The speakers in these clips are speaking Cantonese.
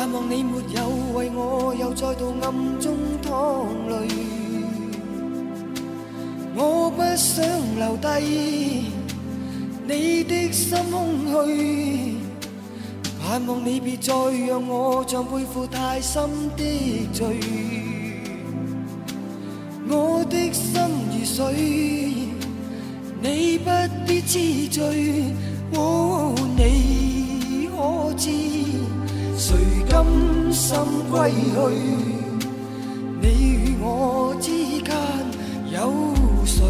盼望你沒有為我又再度暗中淌淚，我不想留低你的心空虛，盼望你別再讓我像背負太深的罪，我的心如水，你不必知罪，你可知誰甘心歸去？你與我之間有誰？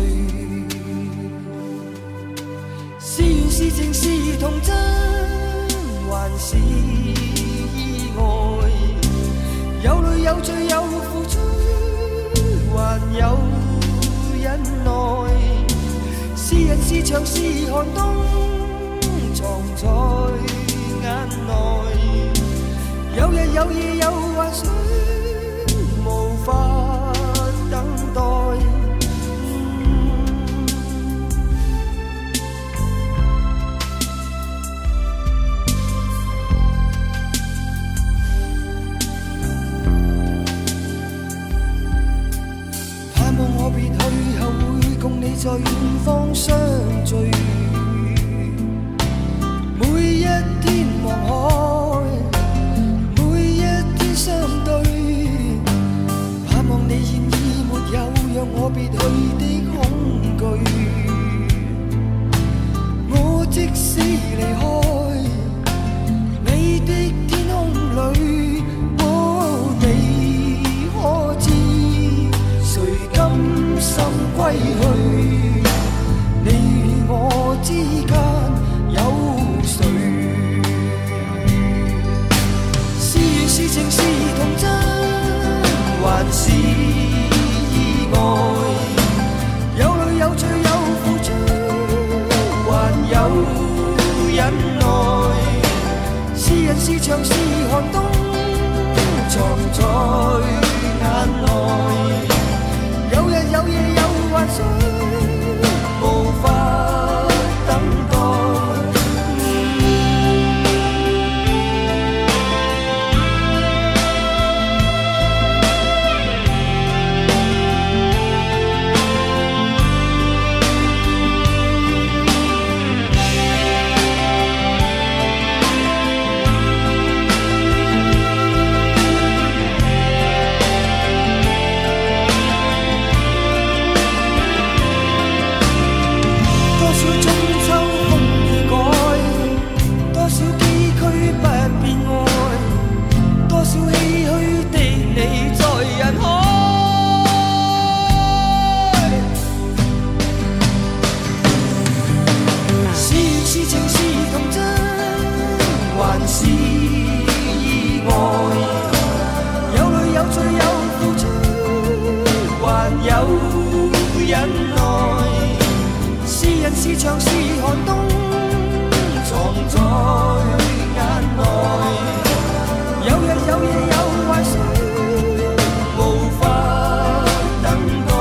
是緣是情是童真，還是意外？有淚有罪有付出，還有忍耐。是人是牆是寒冬，藏在眼內。有日有夜有幻想，無法等待。盼望我別去後會共你在遠方相聚，每一天望海，每一天相對，盼望你現已沒有讓我別去的恐懼，我即使離開你的天空裏，你可知誰甘心歸去？你與我之間有誰？是緣是情是童真，還是意外？有淚有罪有付出，還有忍耐。是人是牆是寒冬，藏在眼內。有日有夜有幻想，無法等待。是牆是寒冬，藏在眼內。有日有夜有幻想，無法等待。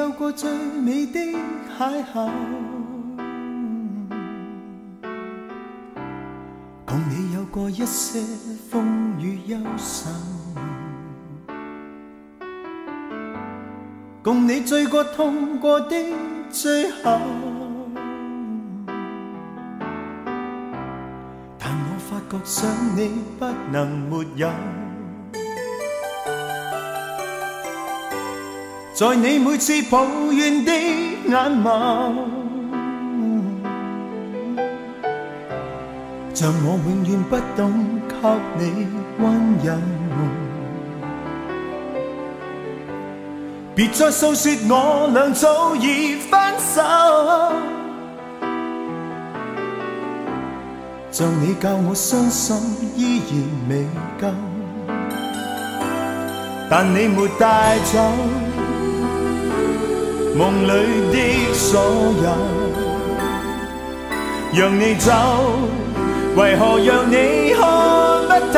有過最美的邂逅，共你有過一些風雨憂愁，共你醉過痛過的最後，但我發覺想你不能沒有。在你每次抱怨的眼眸，像我永遠不懂給你溫柔。別再訴說我倆早已分手，像你教我傷心依然未夠，但你沒帶走夢裏的所有，讓你走，為何讓你看不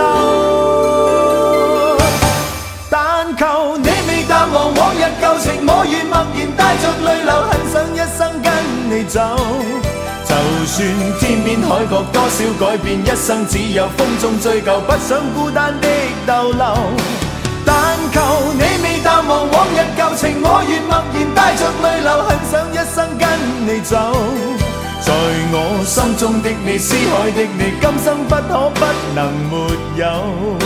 透？但求你未淡忘往日舊情，我願默然帶着淚流，很想一生跟你走。就算天邊海角多少改變，一生只有風中追究，不想孤單的逗留。但求你未淡忘往日舊情，我願默然帶着淚流，很想一生跟你走。在我心中的你，思海的你，今生不可不能沒有。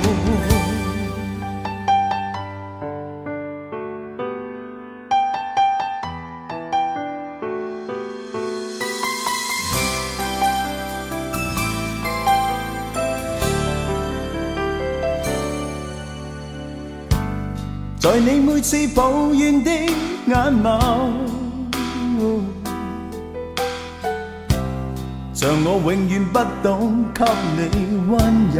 在你每次抱怨的眼眸，像我永遠不懂給你溫柔。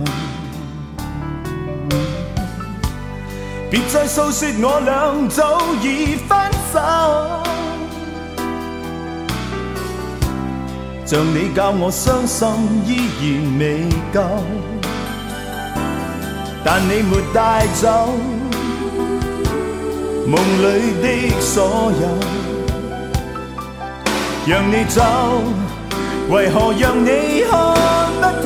別再訴說我倆早已分手，像你教我傷心依然未夠，但你沒帶走夢裏的所有，讓你走，為何讓你看不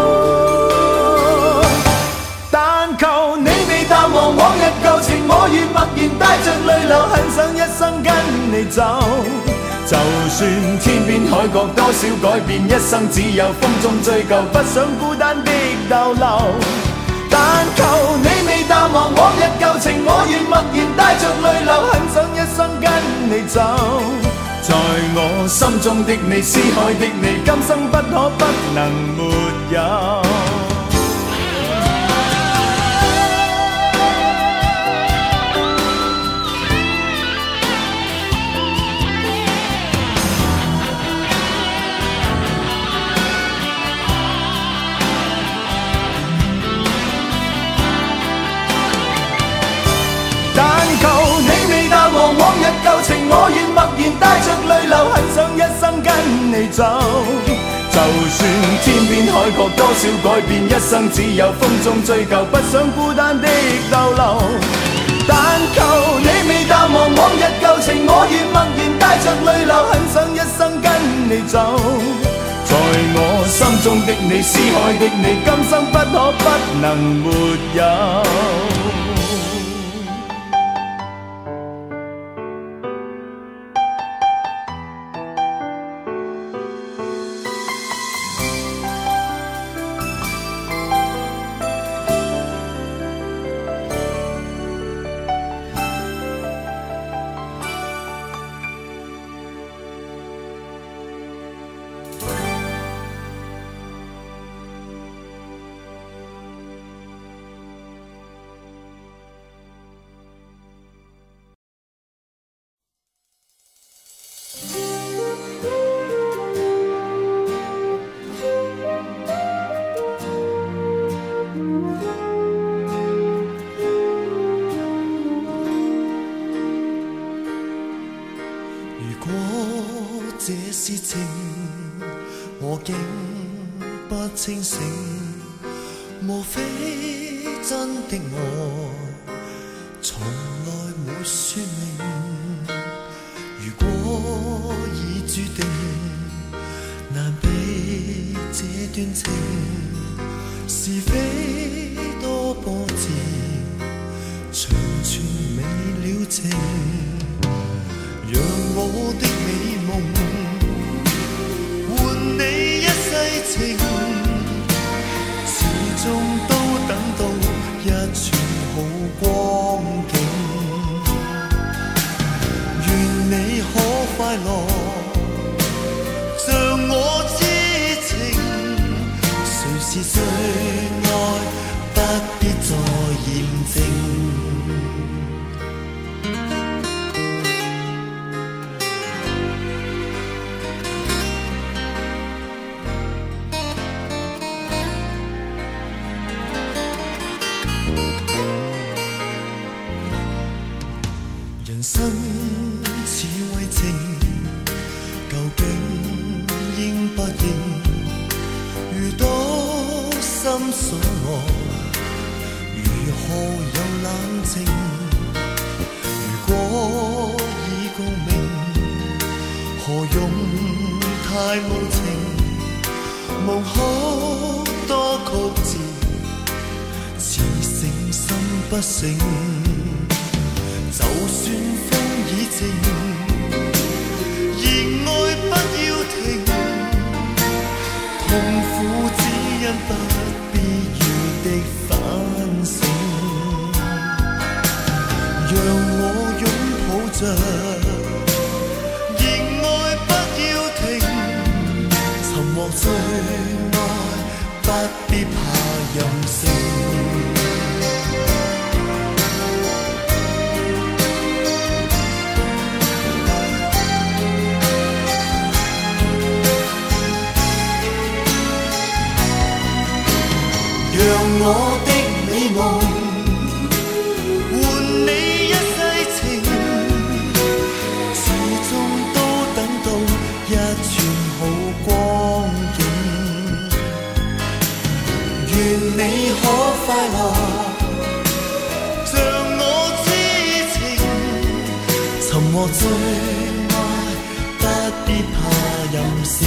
透？但求你未淡忘往日舊情，我願默然帶着淚流，很想一生跟你走。就算天邊海角多少改變，一生只有風中追究，不想孤單的逗留。但求你未淡忘往日舊情，我願默然帶着淚流，很想一生跟你走。在我心中的你，思海的你，今生不可不能沒有。往日舊情，我願默然帶着淚流，很想一生跟你走。就算天邊海角多少改變，一生只有風中追究，不想孤單的逗留。但求你未淡忘往日舊情，我願默然帶着淚流，很想一生跟你走。在我心中的你，思海的你，今生不可不能沒有。 這是情，我竟不清醒，無非真的我從來沒說明。 注定，難比這段情，是非多波折，長存未了情，讓我的美夢換你一世情，始終都等到一串好光景，願你可快樂，像我知情，誰是最愛，不必再驗證。人生似為情，究竟應不應？如多心所愛，如何有冷靜？如果已共鳴，何用太無情？無可多曲折，似誠心不勝。就算風已靜，熱愛不要停，痛苦只因不必要的反省。讓我擁抱着，熱愛不要停，尋獲最愛，不必怕任性。讓我的美夢換你一世情，始終都等到一串好光景，願你可快樂，像我知情，尋獲最愛，不必怕任性。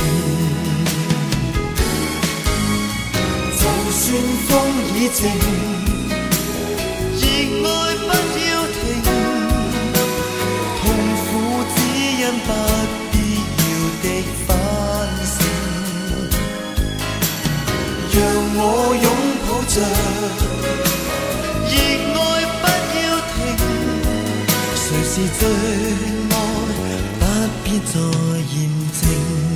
就算風已靜，熱愛不要停，痛苦只因不必要的反省。讓我擁抱着，熱愛不要停，誰是最愛，不必再驗證。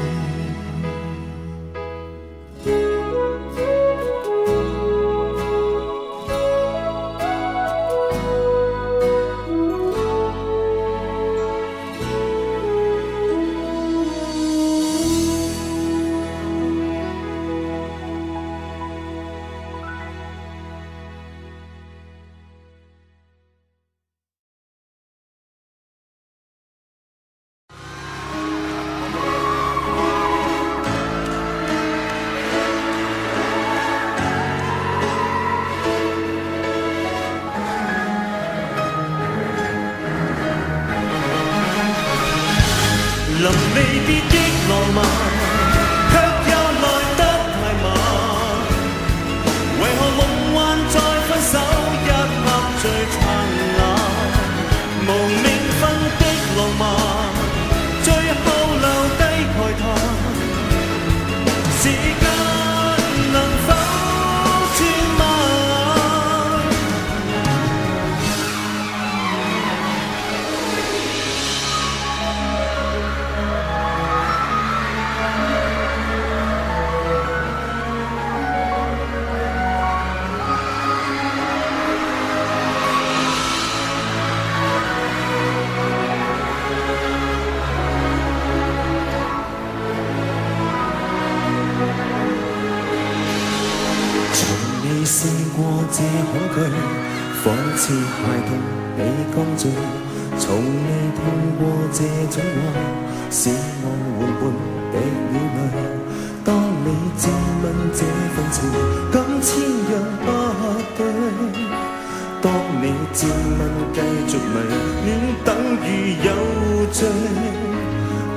臨離別的浪漫，卻又來得太晚。為何夢幻在分手一刻最燦爛？無名分的浪漫，最後留低慨嘆。時間能否轉慢？試過這恐懼，仿似孩童被降罪，從未痛過這種愛，使我緩緩滴了淚。當你自問這份情，咁千樣不對，當你自問繼續迷戀等於有罪，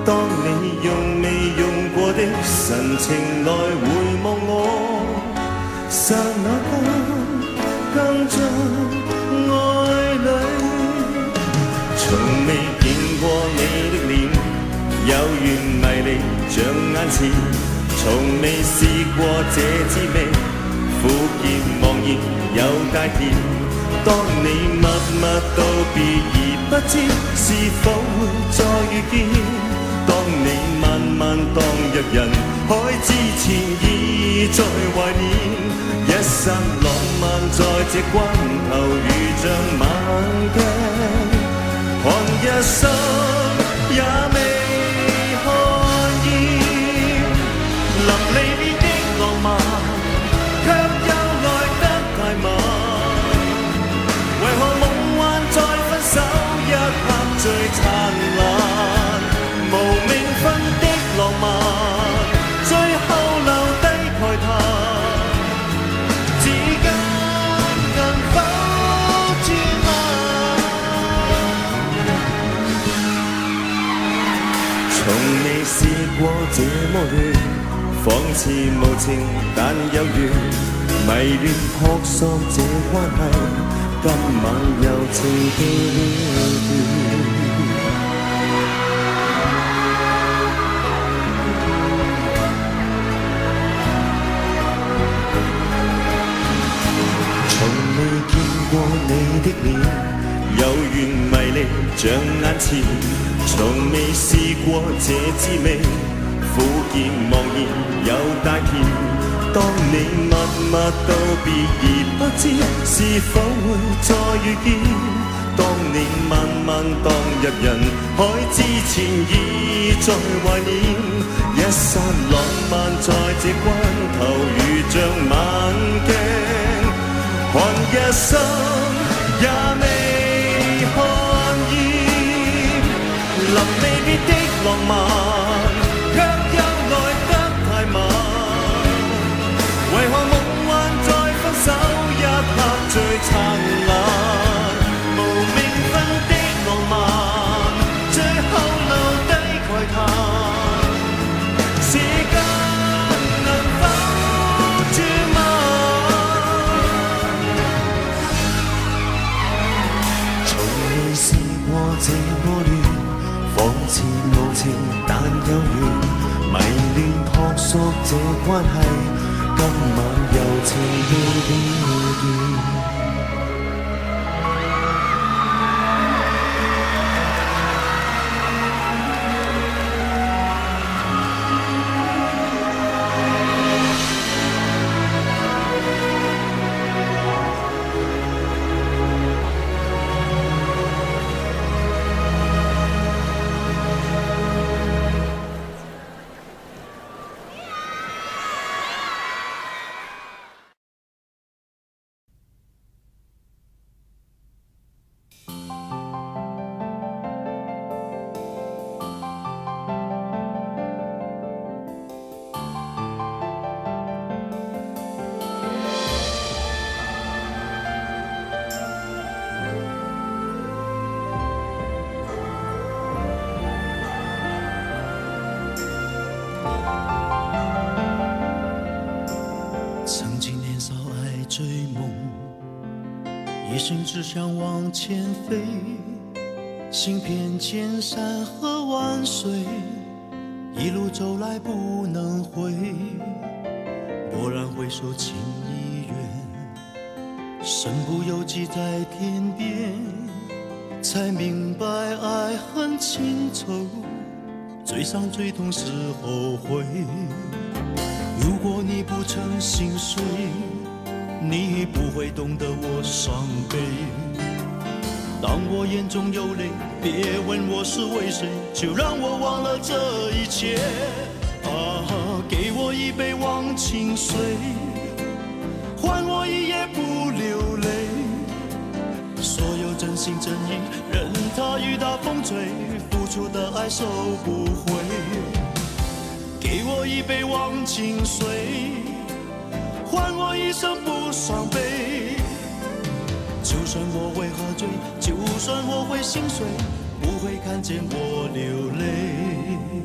當你用未用過的神情來回望我，剎那間更像愛侶。從未見過你的臉，有緣迷離像眼前，從未試過這滋味，苦澀茫然有帶甜。當你默默道別而不知是否會再遇見，當你慢慢當若人海之前已在懷念，一剎浪漫在這關頭如像晚鏡，看一生也未看厭，臨離別的浪漫卻又來得太晚，為何夢幻在分手一刻最燦爛，無名分的浪漫最後留低慨嘆，至今能否絕望？從未試過這麼亂，仿似無情但有緣，迷戀撲朔這關係，今晚柔情地了斷。從未見過你的臉，有緣迷離像眼前，從未試過這滋味，苦澀茫然有帶甜。當你默默道別而不知是否會再遇見，當你慢慢當入人海之前已在懷念，一剎浪漫在這關頭如像晚鏡，看一生也未看厭，臨離別的浪漫卻又來得太晚，為何夢幻在分手一刻最燦爛，無名分的浪漫最後留低慨嘆，時間能否絕望？從未試過這麼亂，仿似無情但有緣，迷戀撲朔這關係，今晚柔情地了斷。 一生只想往前飞，行遍千山和万水，一路走来不能回。蓦然回首，情已远，身不由己在天边，才明白爱恨情仇，最伤最痛是后悔。如果你不曾心碎，你不会懂得我伤悲。当我眼中有泪，别问我是为谁，就让我忘了这一切。给我一杯忘情水，换我一夜不流泪。所有真心真意，任它雨打风吹，付出的爱收不回。给我一杯忘情水，换我一生不伤悲。就算我会喝醉，就算我会心碎， 不会看见我流泪。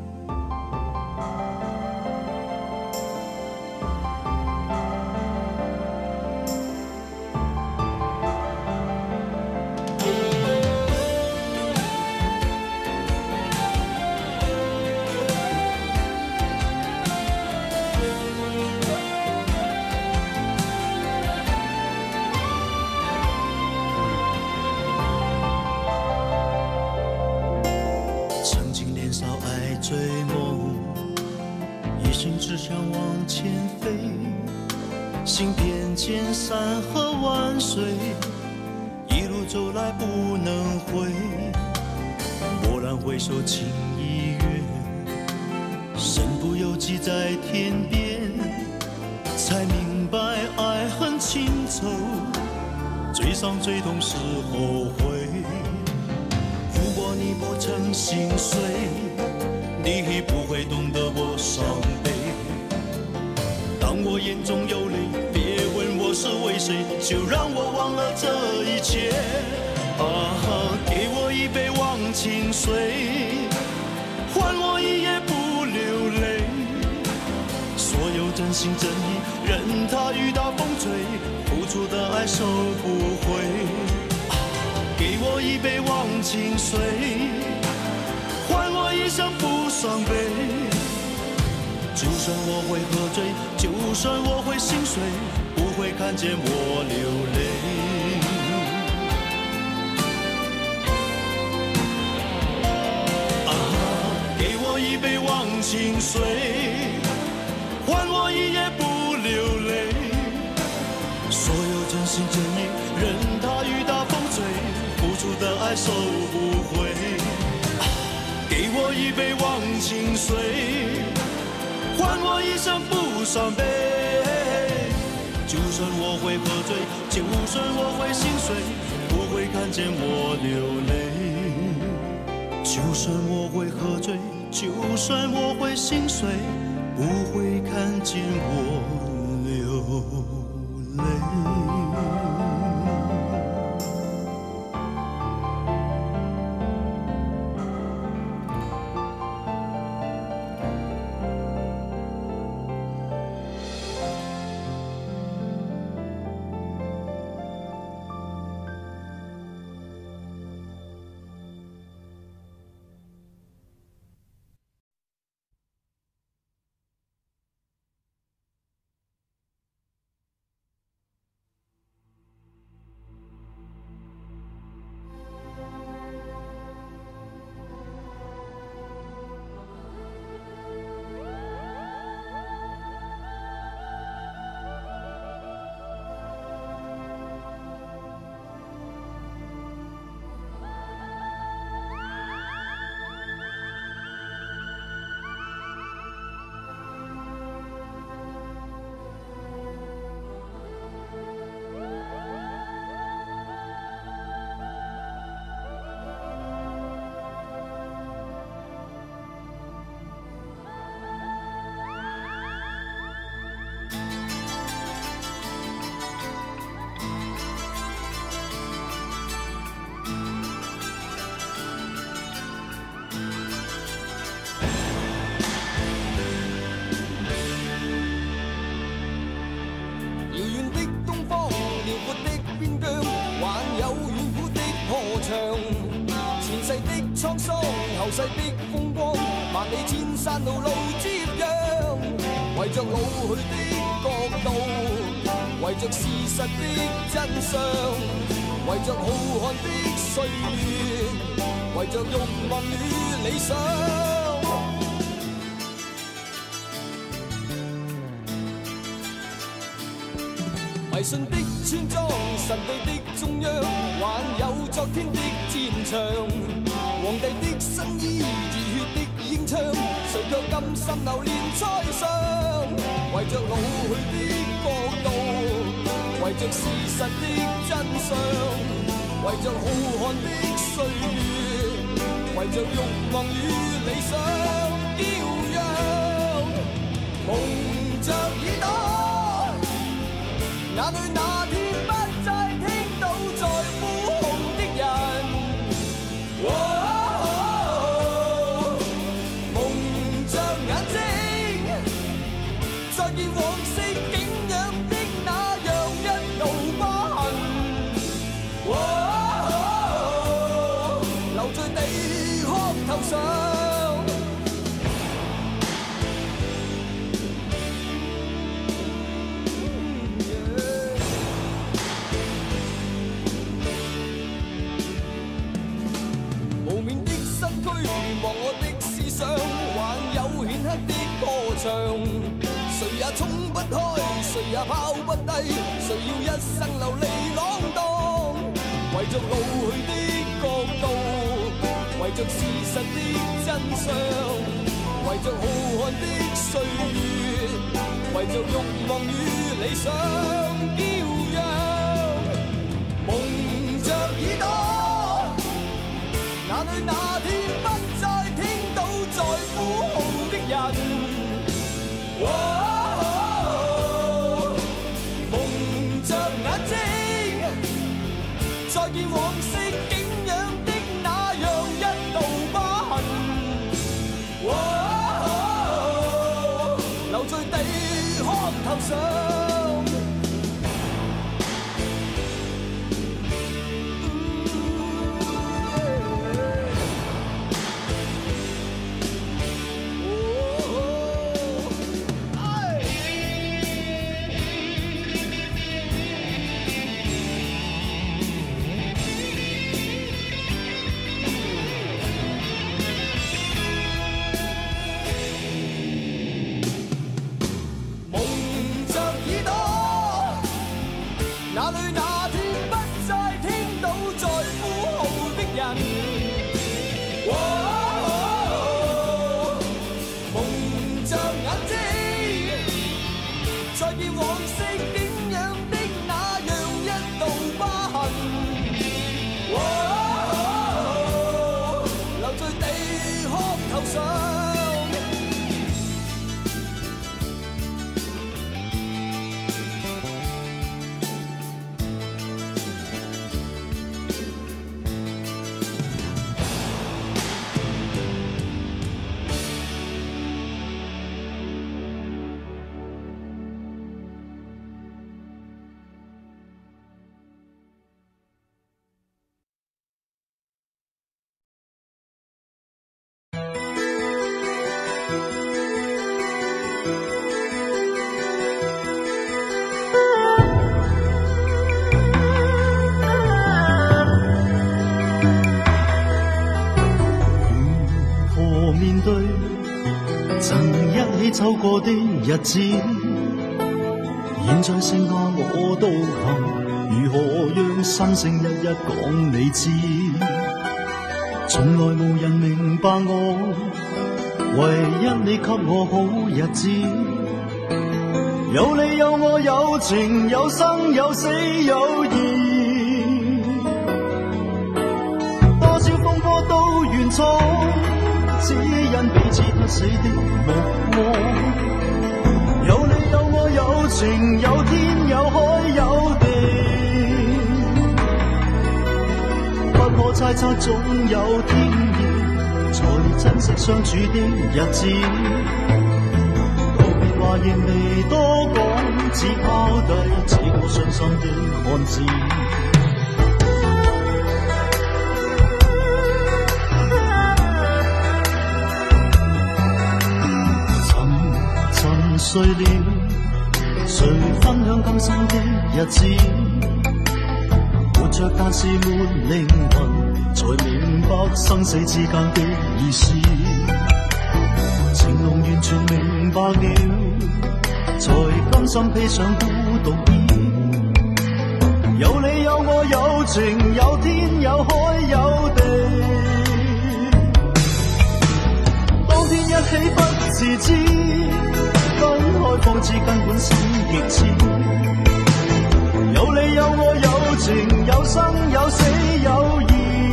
追梦，一心只想往前飞，行遍千山和万水，一路走来不能回。蓦然回首，情已远，身不由己在天边，才明白爱恨情仇，最伤最痛是后悔。如果你不曾心碎，你不会懂得我伤悲。当我眼中有泪，别问我是为谁，就让我忘了这一切。给我一杯忘情水，换我一夜不流泪。所有真心真意，任它雨打风吹，付出的爱收不回。给我一杯忘情水，换我一生不伤悲。就算我会喝醉，就算我会心碎，不会看见我流泪。给我一杯忘情水，换我一夜不流泪。所有真心真意，任它雨打风吹，付出的爱收不回。给我一杯忘情水，换我一生不伤悲。就算我会喝醉，就算我会心碎，不会看见我流泪。就算我会喝醉，就算我会心碎，不会看见我流泪。 沧桑後世的風光，萬里千山路路接壤，為着老去的國度，為着事實的真相，為着浩瀚的歲月，為着慾望與理想。迷信的村莊，神秘的中央，還有昨天的戰場。皇帝的新衣，熱血的演唱，誰卻甘心流連栽上？為着老去的國度，為着事實的真相，為着浩瀚的歲月，為着慾望與理想，驕陽蒙着耳朵，眼淚那天不再聽到在呼號的人。 見往昔景仰的那樣一道疤痕，留在地殼頭上。望我的思想，還有顯赫的歌唱，誰也衝不開，誰也拋不低，誰要一生流離浪蕩，為着老去的國度，為着事實的真相，為着浩瀚的歲月，為着慾望與理想驕陽，蒙着耳朵，哪裏那天不再聽到在呼號的人，蒙着眼睛，再見往昔景仰的那樣一道疤痕，留在地殼頭上。哪裏那天不再聽到在呼號的人，蒙着眼睛，再見往昔景仰的那樣一道疤痕，留在地殼頭上。 走過的日子，現在剩下我獨行，如何讓心聲一一講你知？從來無人明白我，唯一你給我好日子。有你有我有情有生有死有義，多少風波都願闖，只因彼此不死的目光。有你有我有情有天有海有地，不可猜測總有天意，才珍惜相處的日子。道別話亦未多講，只拋低這個傷心的漢子。睡了，誰分享今生的日子？活着但是沒靈魂，才明白生死之間的意思。情濃完全明白了，才甘心披上孤獨衣。有你有我有情有天有海有地，當天一起不自知。分開方知根本心極痴，有你有我有情有生有死有義，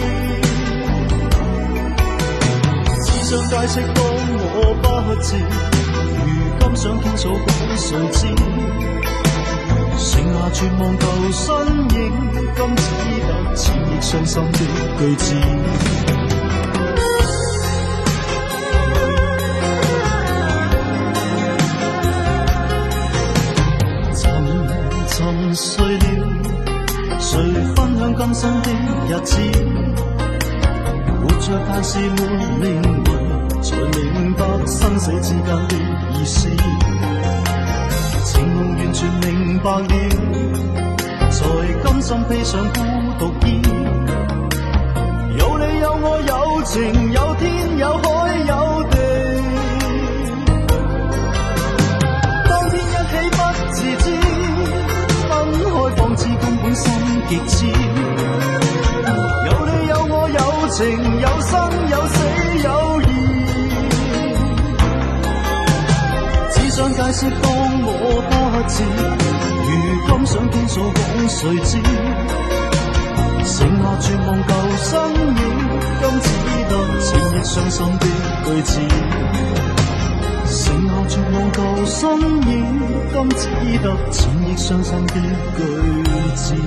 只想解釋當我不知，如今想傾訴給誰知，剩下絕望舊身影，今只得千億傷心的句子。 止，活着但是沒靈魂，才明白生死之間的意思。情夢完全明白了，才甘心披上孤獨衣。有你有我有情有天有海有地，當天一起不自知，分開方知根本心極痴。有你有我有情有生有死有義，只想解釋當我不智，如今想傾訴講誰知，剩下絕望舊身影，今只得情亦傷心的句子。剩下絕望舊身影，今只得情亦傷心的句子。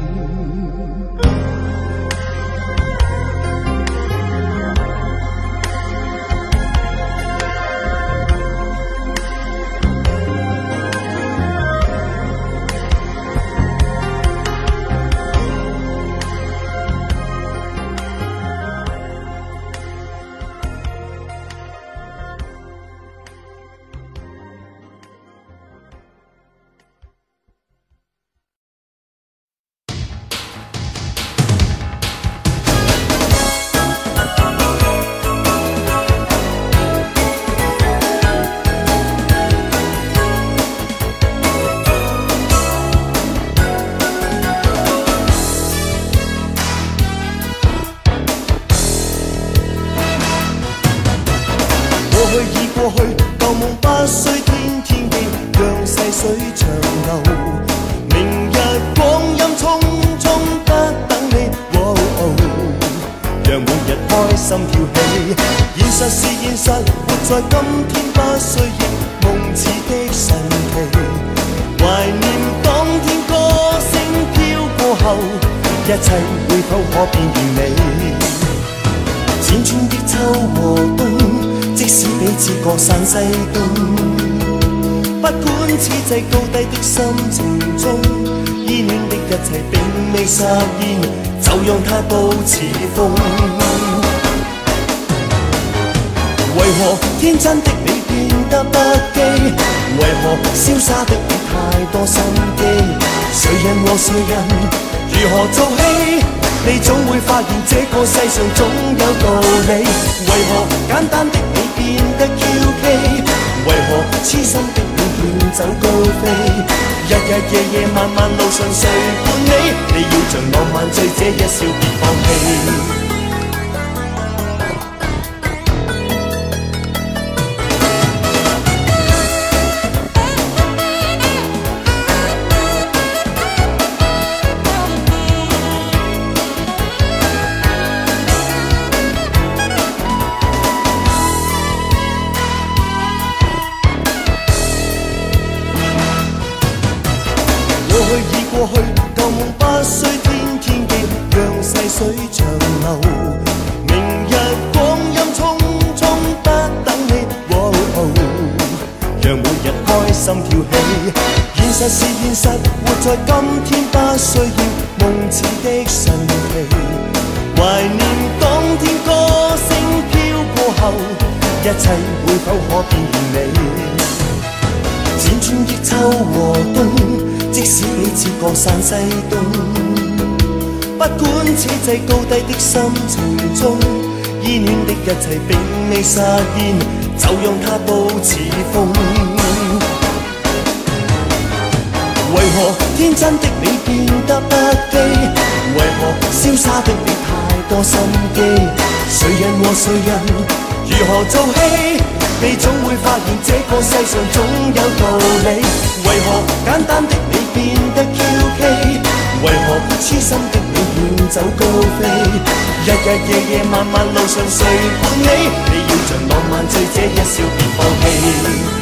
天真的你變得不羈，為何瀟灑的你太多心機？誰人和誰人如何做戲？你總會發現這個世上總有道理。為何簡單的你變得嬌氣？為何痴心的你遠走高飛？日日夜夜漫漫路上誰伴你？你要像浪漫醉者一笑別放棄。過去舊夢不需天天記，讓細水長流。明日光陰匆匆不等你，讓每日開心跳起。現實是現實，活在今天不需要夢似的神奇。懷念當天歌聲飄過後，一切會否可變完美？輾轉的秋和冬。即使彼此各散西東，不管此際高低的心情中，依戀的一切並未實現，就讓它保持風。為何天真的你變得不羈？為何瀟灑的你太多心機？誰人和誰人如何做戲？你總會發現這個世上總有道理。為何簡單的你變得嬌氣？為何痴心的你遠走高飛？日日夜夜漫漫路上誰伴你？你要像浪漫醉者一笑別放棄。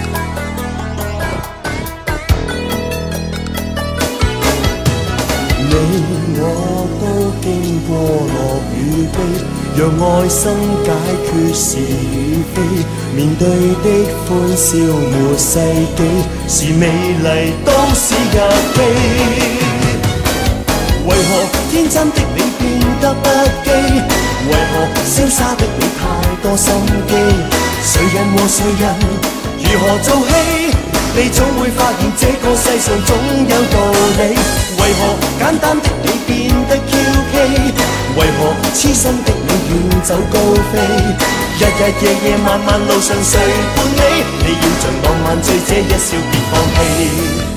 你我都經過樂與悲，讓愛心解決是與非，面對的歡笑沒世紀，是美麗都是日記。為何天真的你變得得不羈？為何瀟灑的你太多心機？誰人和誰人如何做戲？你總會發現這個世上總有道理。為何簡單的你變得蹊蹺？為何痴心的你遠走高飛？日日夜夜漫漫路上誰伴你？你要像浪漫醉者一笑別放棄。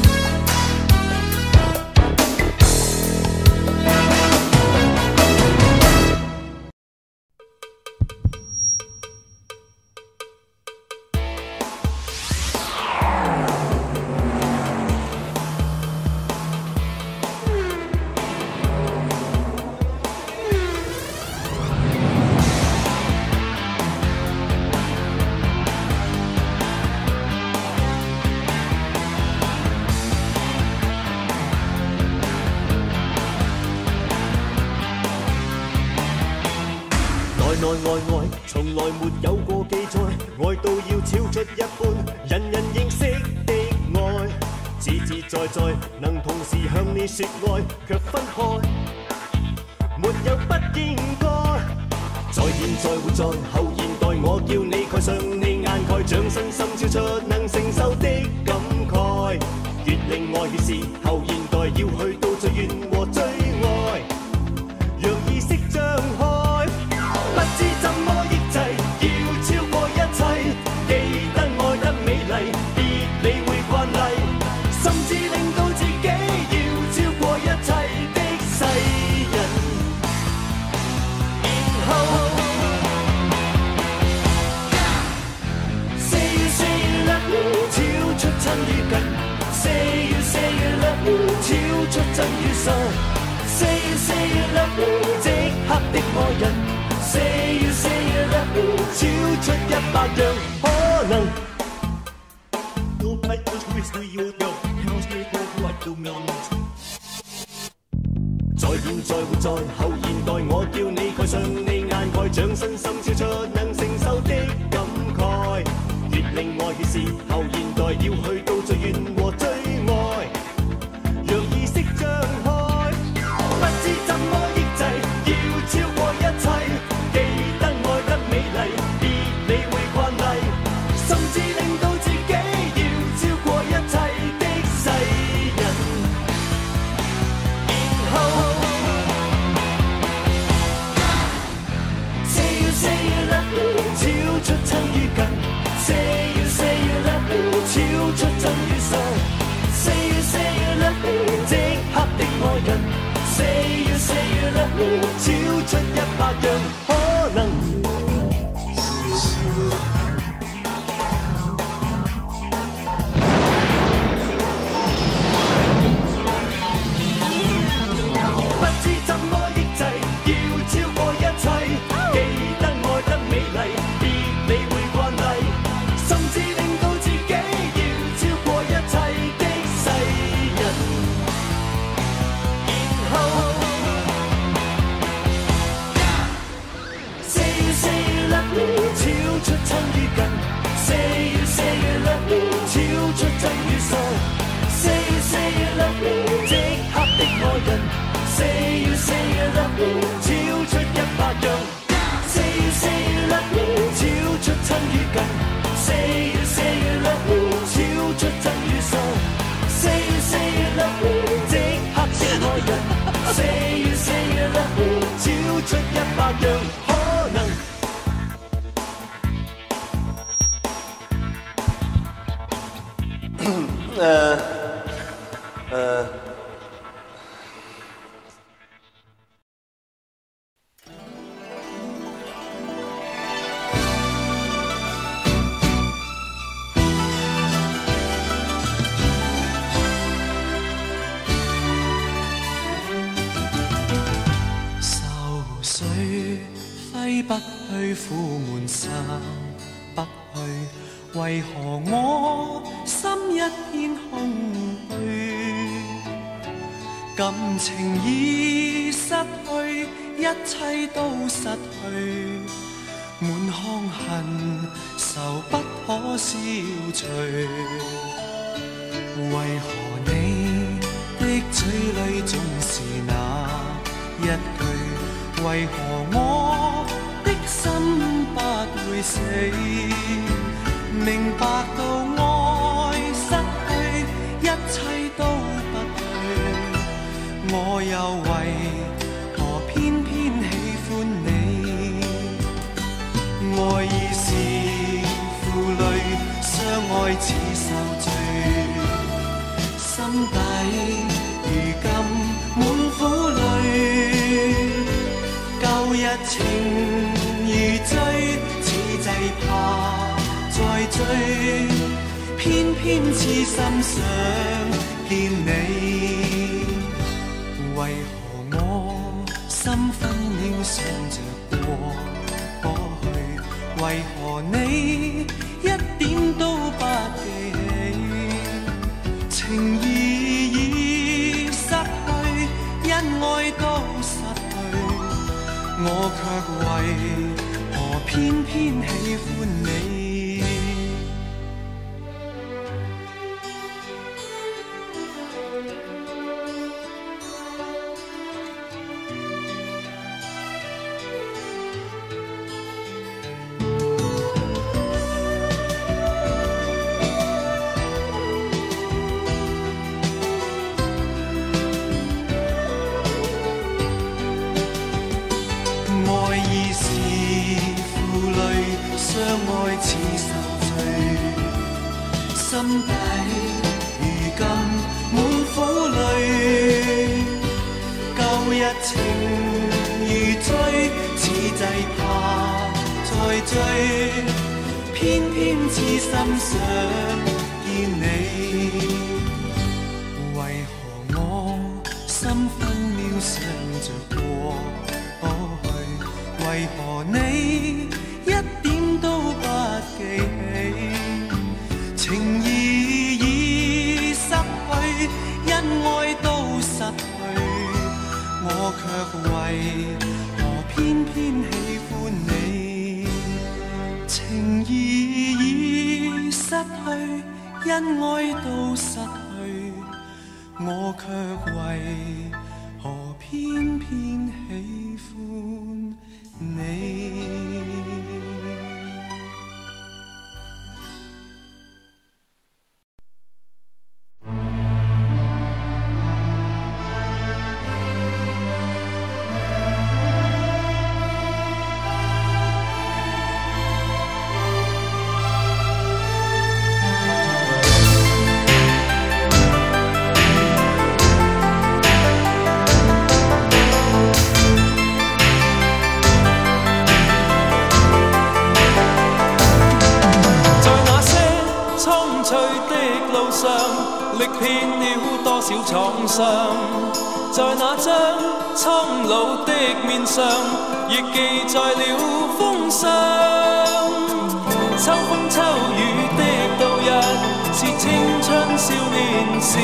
從來沒有過記載，愛到要超出一般人人認識的愛，自自在在能同時向你說愛，卻分開，沒有不應該。在現在活在後現代，我叫你蓋上你眼蓋，將身心超出能承受的感慨，越令愛越是後現代，要去到最遠和最愛，讓意識張開，不知怎麼抑制，要超過一切，記得愛得美麗，別理會慣例，甚至令到自己要超過一切的世人，然後 Say you say you love me 超出親與近 Say you love me 超出真與傻 Say you love me 即刻的愛人Say you love me 超出100樣可能 Nobody else wish to you know Tells me what to me 在現在活在後現代，我叫你蓋上你眼蓋，將身心超出能承受的感慨，越令愛越是後現代，要去到最遠和最愛，讓意識張開，不知怎麼抑制，要超過一切，記得愛得美麗，別理會慣例，甚至令到自己要超過一切的世人，然後 Say you love me 超出親與近 Say you love me 超出真與傻 Say you love me 即刻的愛人 Say you love me 超出100樣可能不知怎麼抑制，要超過一切，記得愛得美麗，別理會慣例，甚至令到自己要超過一切的世人，然後 Say you love me 超出親與近 Say you love me 超出真與傻 Say you love me 即刻的愛人Say you love me 超出100樣 Say you love me 超出親與近 Say you love me 超出真與傻 Say you love me 即刻的愛人 Say you love me 超出100樣可能揮不去，苦悶散不去，為何我心一片空虛？感情已失去，一切都失去，滿腔恨愁不可消除。為何你的嘴裏總是那一句？為死，明白到愛失去，一切都不對，我又為何偏偏喜歡你？愛意是負累，相愛似受罪，心底如今滿苦淚。舊日情如醉，此際怕再追，偏偏痴心想見你。為何我心分秒想着過去？為何你一點都不記起？情義已失去，因愛都失去，我卻為何偏偏喜歡你？心底如今滿苦淚，舊日情如醉，此際怕再追，偏偏痴心想見你。為何我心分秒想着過去？為何你一點都不記起？情義已失去，因愛都失去，我卻為何偏偏喜歡你？情義已失去，因愛都失去，我卻為何偏偏喜歡你？歷遍了多少創傷，在那張蒼老的面上，亦記載了風霜。秋風秋雨的度日，是青春少年時，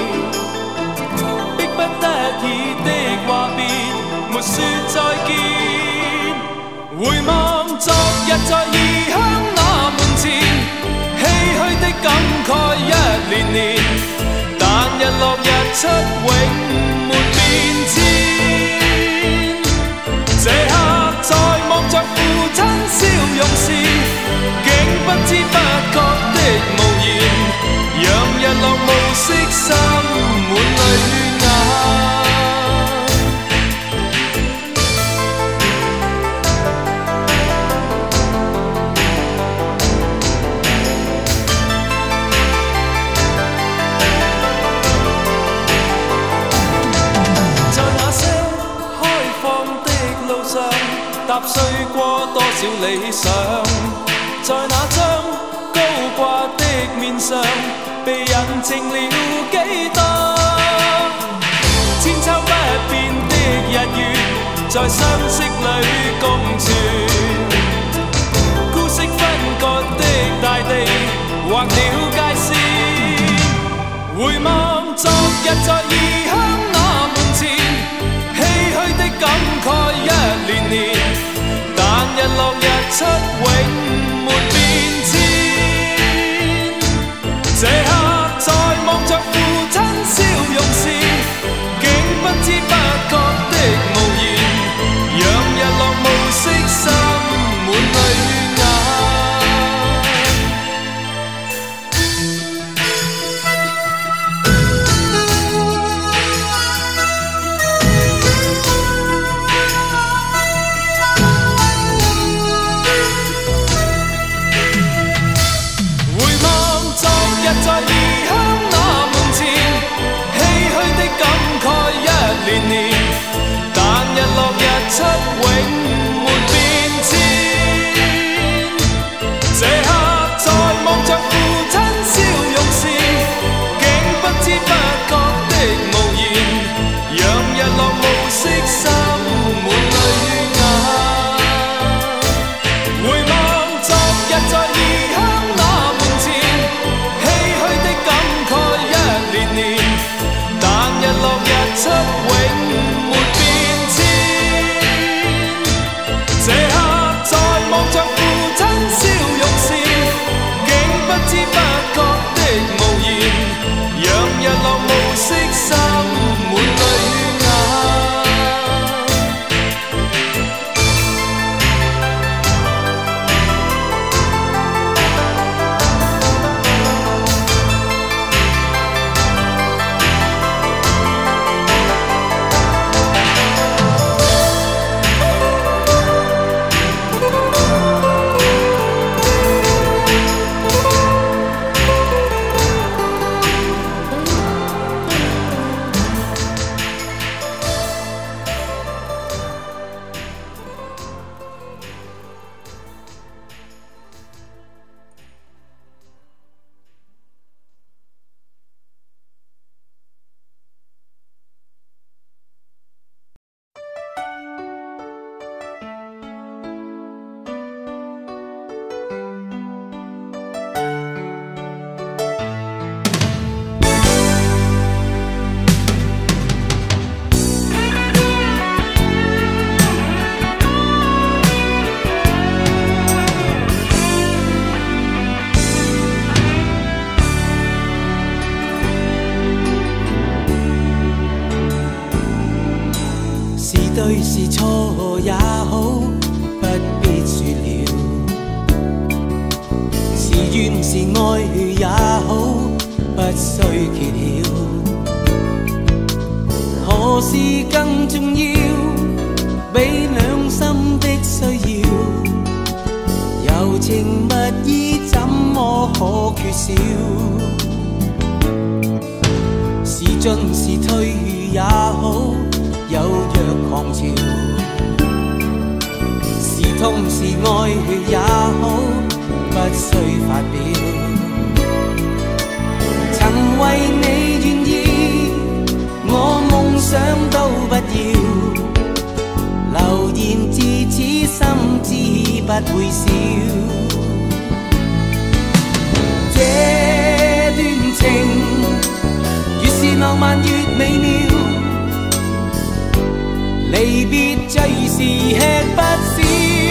迫不得已的話別，沒說再見。回望昨日在異鄉那門前，唏噓的感慨一年年，但日落日出永沒變遷。這刻在望着父親笑容時，竟不知不覺的無言，讓日落暮色心滿淚眼。踏碎過多少理想，在那張高掛的面上，被人情了幾多？千秋不變的日月，在相識裏共存。孤色分割的大地，劃了界線。回望昨日在異鄉那門前，唏噓的感慨一年年，但日落日出永沒變遷。這刻在望着父親笑容時，竟不知不覺的無言，讓日落暮色心滿淚眼。 对是错也好，不必说了。是怨是爱也好，不需揭晓。何事更重要？比兩心的需要，柔情蜜意怎麼可缺少？是進是退也好，有若狂潮。是痛是愛也好，不需發表。曾為你願意，我夢想都不要。留言至此，心知不會少。這段情越是浪漫越美妙，離別最是吃不消。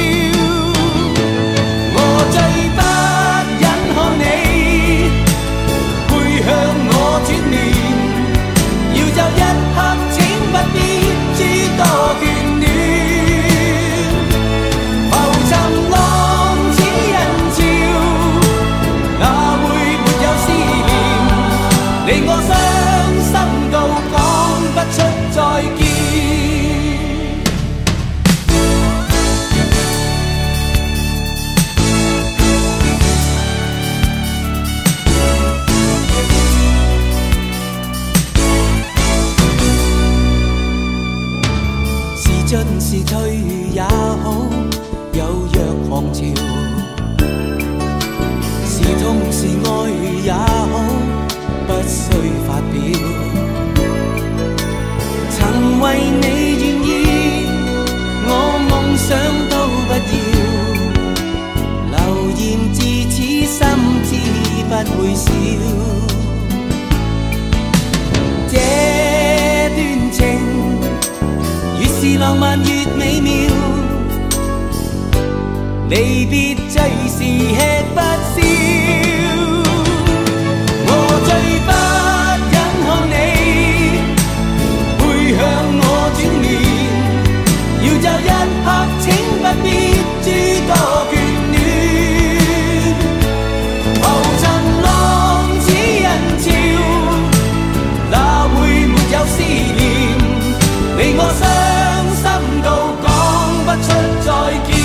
我最不忍看你背向我轉面，要走一刻請不必諸多眷戀。浮沉浪似人潮，哪會沒有思念？令我傷心到講不出再見。是進是退也好，有若狂潮。是痛是愛也好，不需發表。曾為你願意，我夢想都不要。留言至此，心知不會少。這段情越是浪漫越美妙，離別最是吃不消。我最不忍看你背向我轉面，要走一刻請不必諸多眷戀。浮沉浪似人潮，哪會沒有思念？令我傷心到講不出再見。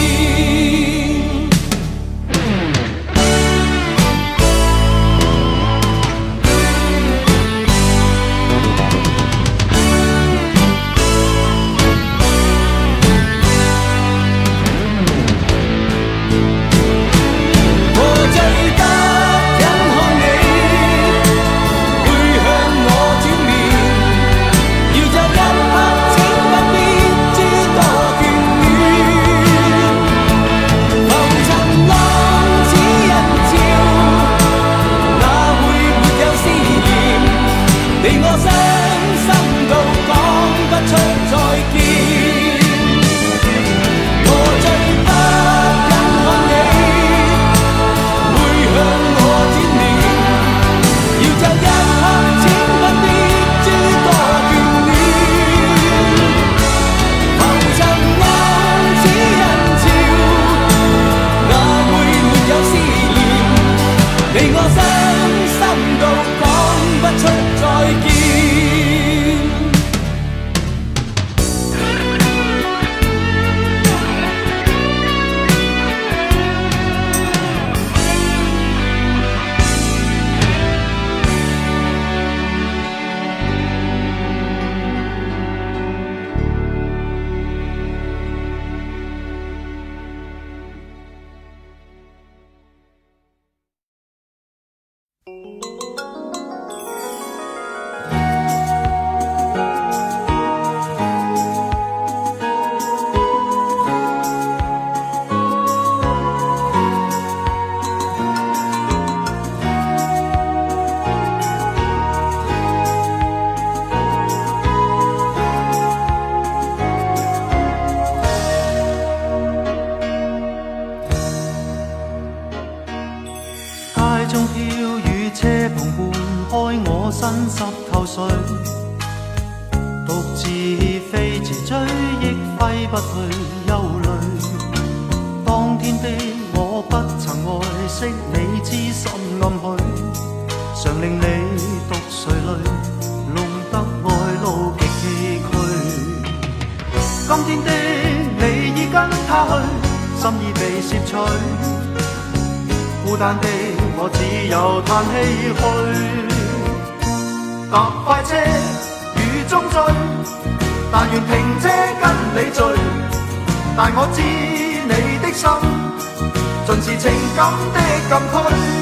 身濕透水， 獨自飛馳追憶揮不去憂慮。當天的我不曾愛惜你，知心暗許，常令你獨垂淚，弄得愛路極崎嶇。今天的你已跟他去，心已被攝取，孤單的我只有嘆唏噓。搭快車雨中追，但願停車跟你醉。但我知你的心盡是情感的禁區。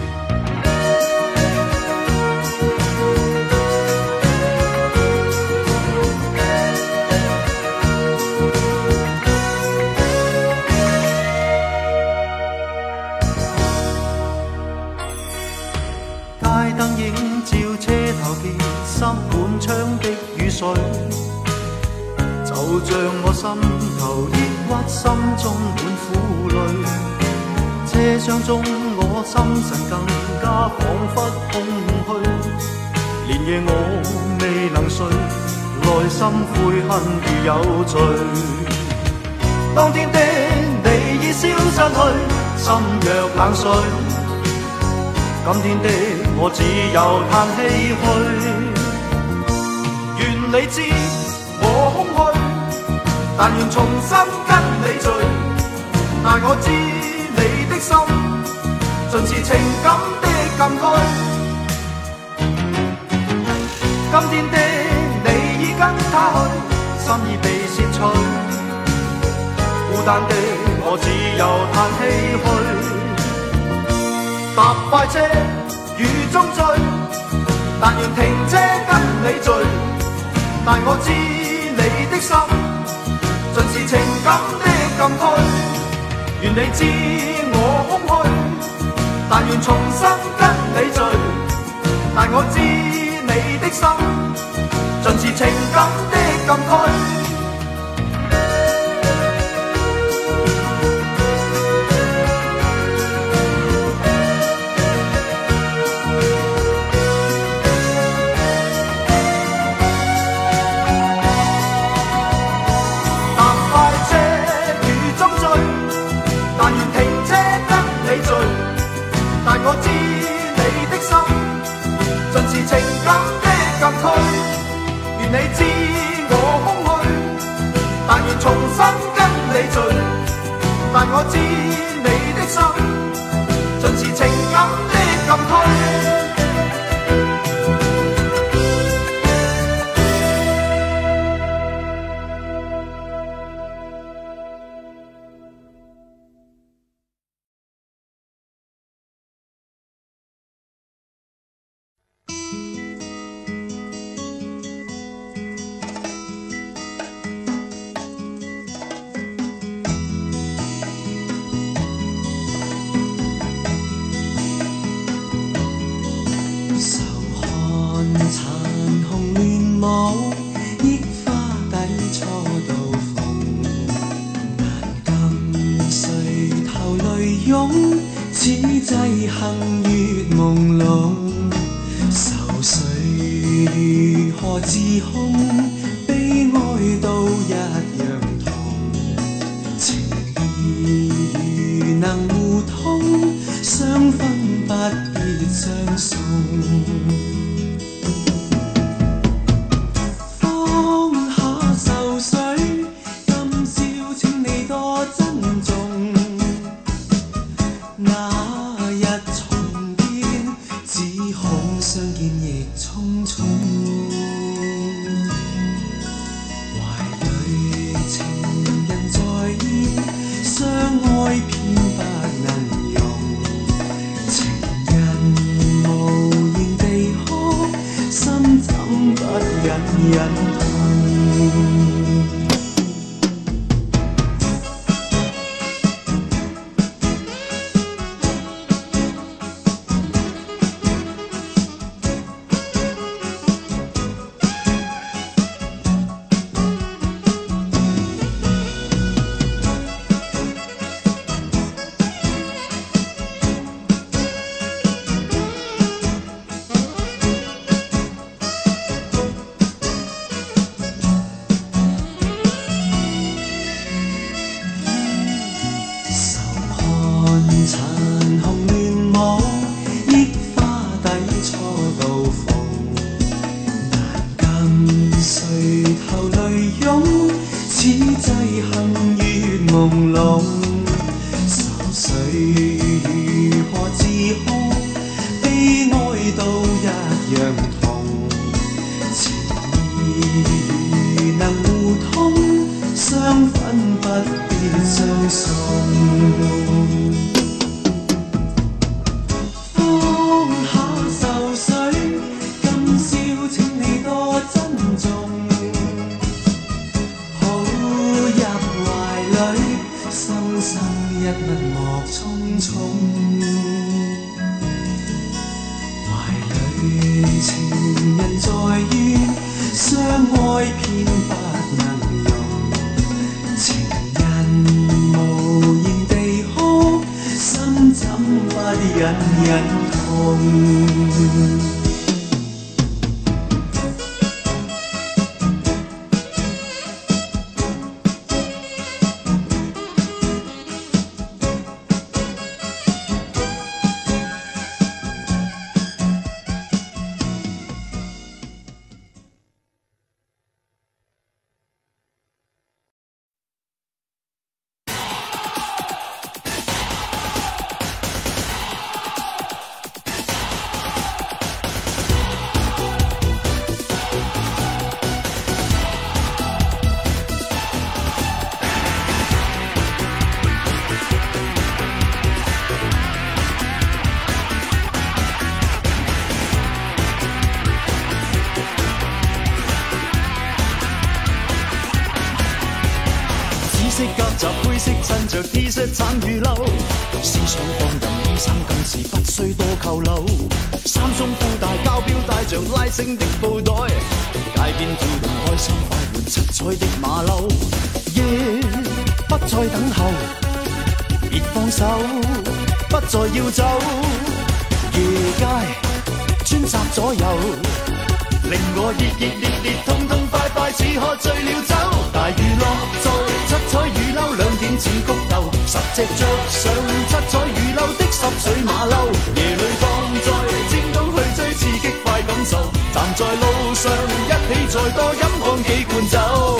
街燈映照車頭邊，塞滿窗的雨水，就像我心頭抑鬱，心中滿苦淚。車廂中我心神更加彷彿空虛，連夜我未能睡，內心悔恨如有罪。當天的你已消失去，心若冷水。今天的我只有嘆唏噓。願你知我空虛，但願重新跟你聚。但我知你的心盡是情感的禁區。今天的你已跟他去，心已被竊取。孤單的我只有嘆唏噓。搭快車雨中追，但願停車跟你聚。但我知你的心盡是情感的禁區。願你知我空虛，但願重新跟你聚。但我知你的心盡是情感的禁區。我知你的心盡是情感的禁區。願你知我空虛，但願重新跟你聚。但我知你的心盡是情感的禁區。 路逢，难禁垂頭淚湧，此際幸於朦朧。愁緒如何自控？悲哀都一樣痛。情意如能互通，相分不必相送。放下愁緒，今宵請你多珍重。抱入懷裏，深深一吻莫匆匆。懷裏情人在於相愛偏不能容。情人無言地哭，心怎不隱隱痛？ 色夾雜灰色襯着 T 恤橙與褸，思想放任衣衫更是不需多扣紐，三鬆褲帶膠錶帶着拉繩的布袋，街邊跳動開心快活七彩的馬騮，夜不再等候，別放手，不再要走，夜街穿插左右，令我熱熱烈烈痛痛快快似喝醉了酒，大娛樂在七彩雨褸兩點似谷豆，10隻着上七彩雨褸的濕水馬騮，夜裏放在尖東去追刺激快感受，站在路上一起再多飲看幾罐酒。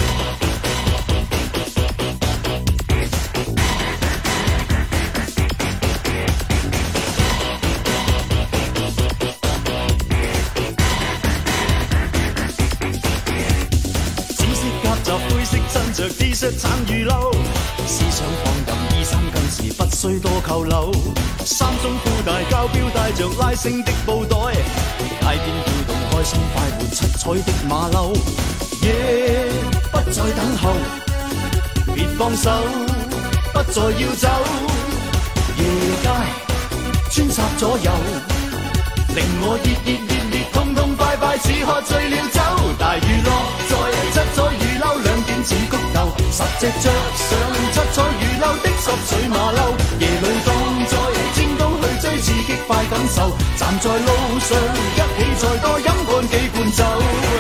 灰色襯着 T 恤橙與褸，思想放任衣衫更是不需多扣紐，三鬆褲帶膠錶帶着拉繩的布袋，街邊跳動開心快活七彩的馬騮，夜不再等候，別放手，不再要走，夜街穿插左右，令我熱熱烈烈痛痛快快似喝醉了酒，大娛樂在七彩雨褸兩點似谷豆，10隻着上七彩雨褸的濕水馬騮，夜裏放在尖東去追刺激快感受，站在路上一起再多飲乾幾罐酒。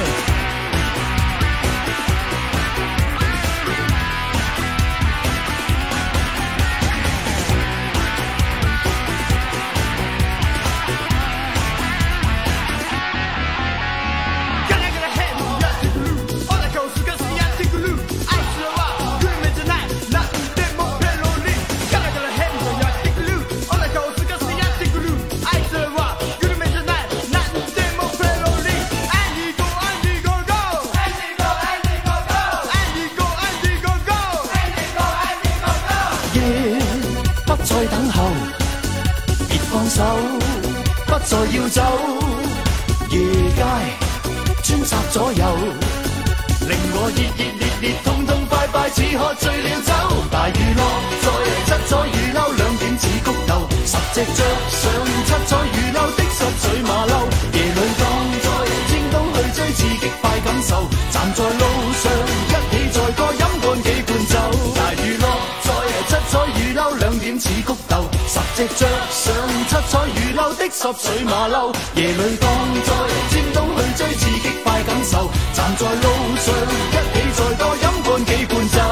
不再要走，夜街穿插左右，令我熱熱烈烈痛痛快快似喝醉了酒，大娛樂在七彩雨褸兩點似谷豆，10隻着上七彩雨褸的濕水馬騮，夜裏放在尖東去追刺激快感受，站在路上一起再多飲乾幾罐酒，大娛樂在七彩雨褸兩點似谷豆，10隻着上七彩雨褸的濕水馬騮，夜裏放在尖東去追刺激快感受，站在路上一起再多飲乾幾罐酒。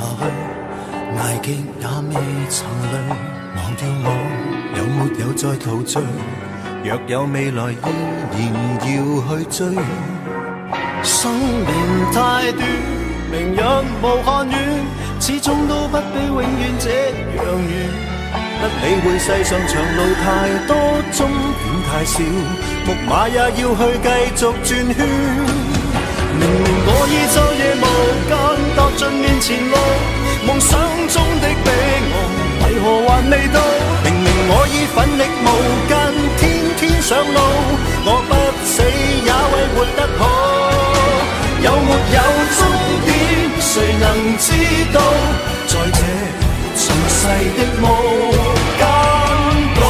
去，捱極也未曾累，忘掉我有沒有再陶醉，若有未來依然要去追。生命太短，明日無限遠，始終都不比永遠這樣遠。不理會世上長路太多，終點太少，木馬也要去繼續轉圈。明明我已晝夜無間踏盡面前路，夢想中的彼岸為何還未到？明明我已奮力無間，天天上路，我不死也為活得好。有沒有終點，誰能知道？在這塵世的無間道，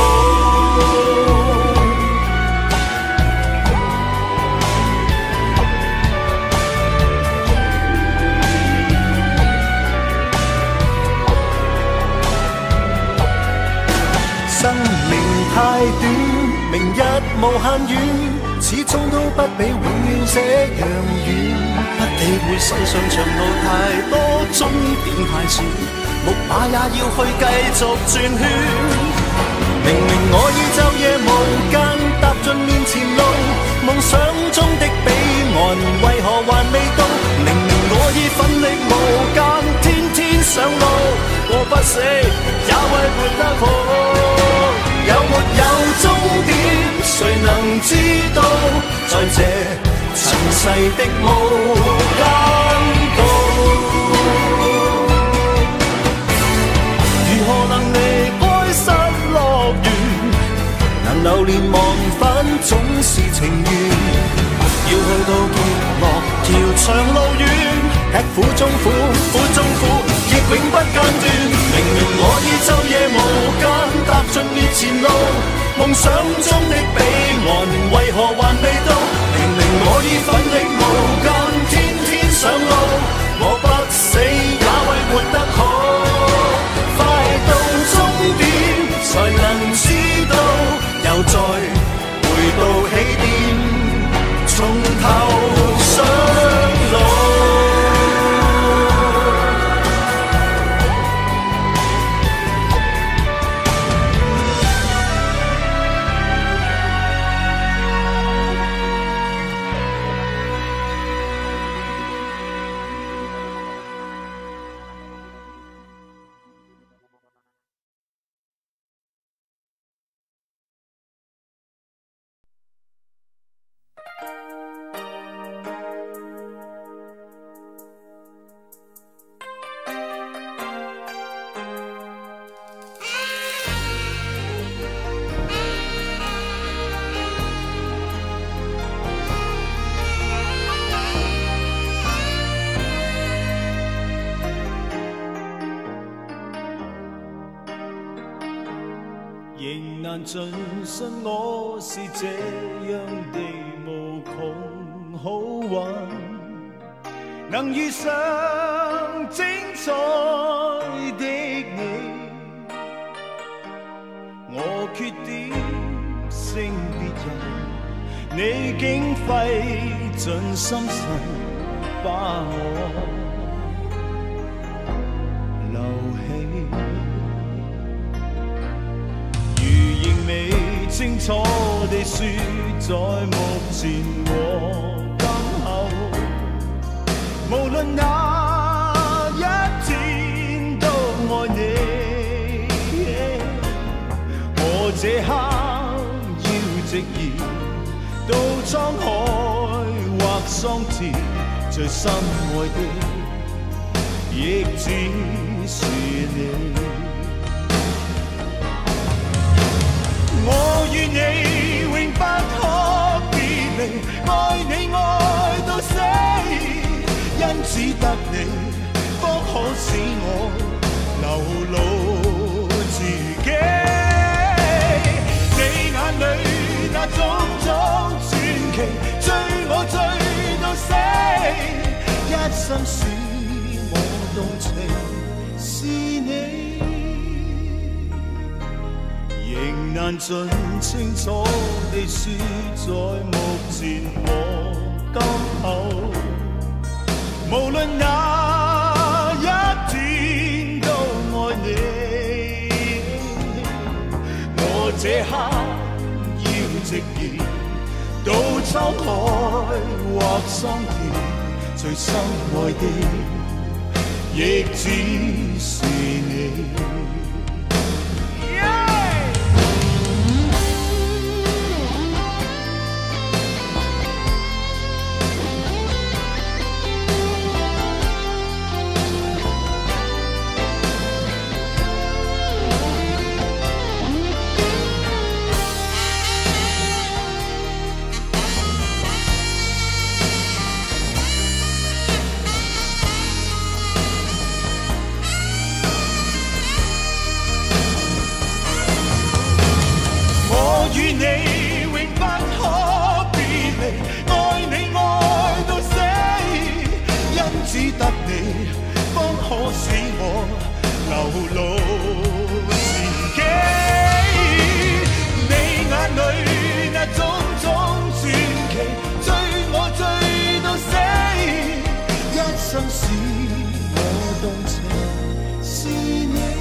生命太短，明日無限遠，始終都不比永遠這樣遠。不理會世上長路太多，終點太少，木馬也要去繼續轉圈。明明我已晝夜無間踏盡面前路，夢想中的彼岸為何還未到？明明我已奮力無間，天天上路，我不死也為活得好。有沒有終點，誰能知道？在這塵世的無間道，如何能離開失樂園？能流連忘返總是情緣，要去到結幕，條長路遠，吃苦中苦，苦中苦，亦永不間斷。明明我已晝夜無間踏盡面前路，夢想中的彼岸為何還未到？明明我已奮力無間，天天上路，我不死也為活得好。快到終點才能知道，又再回到起點，從頭上路。 仍難盡信我是這樣地無窮好玩，能遇上精彩的你，我缺點勝別人，你竟費盡心神把我留起。未清楚地說，在目前和今後，無論哪一天都愛你。我這刻要直言，到滄海或桑田，最深愛的亦只是你。我與你永不可別離，愛你愛到死，因只得你方可使我流露自己。你眼裏那種種傳奇，追我追到死，一生使我動情是你。仍難盡清楚地說，在目前和今後，無論哪一天這刻要直言，到滄海或桑田，最深愛的亦只是你。與你永不可別離，愛你愛到死，因只得你方可使我流露自己。你眼裏那種種傳奇，追我追到死，一生使我動情是你。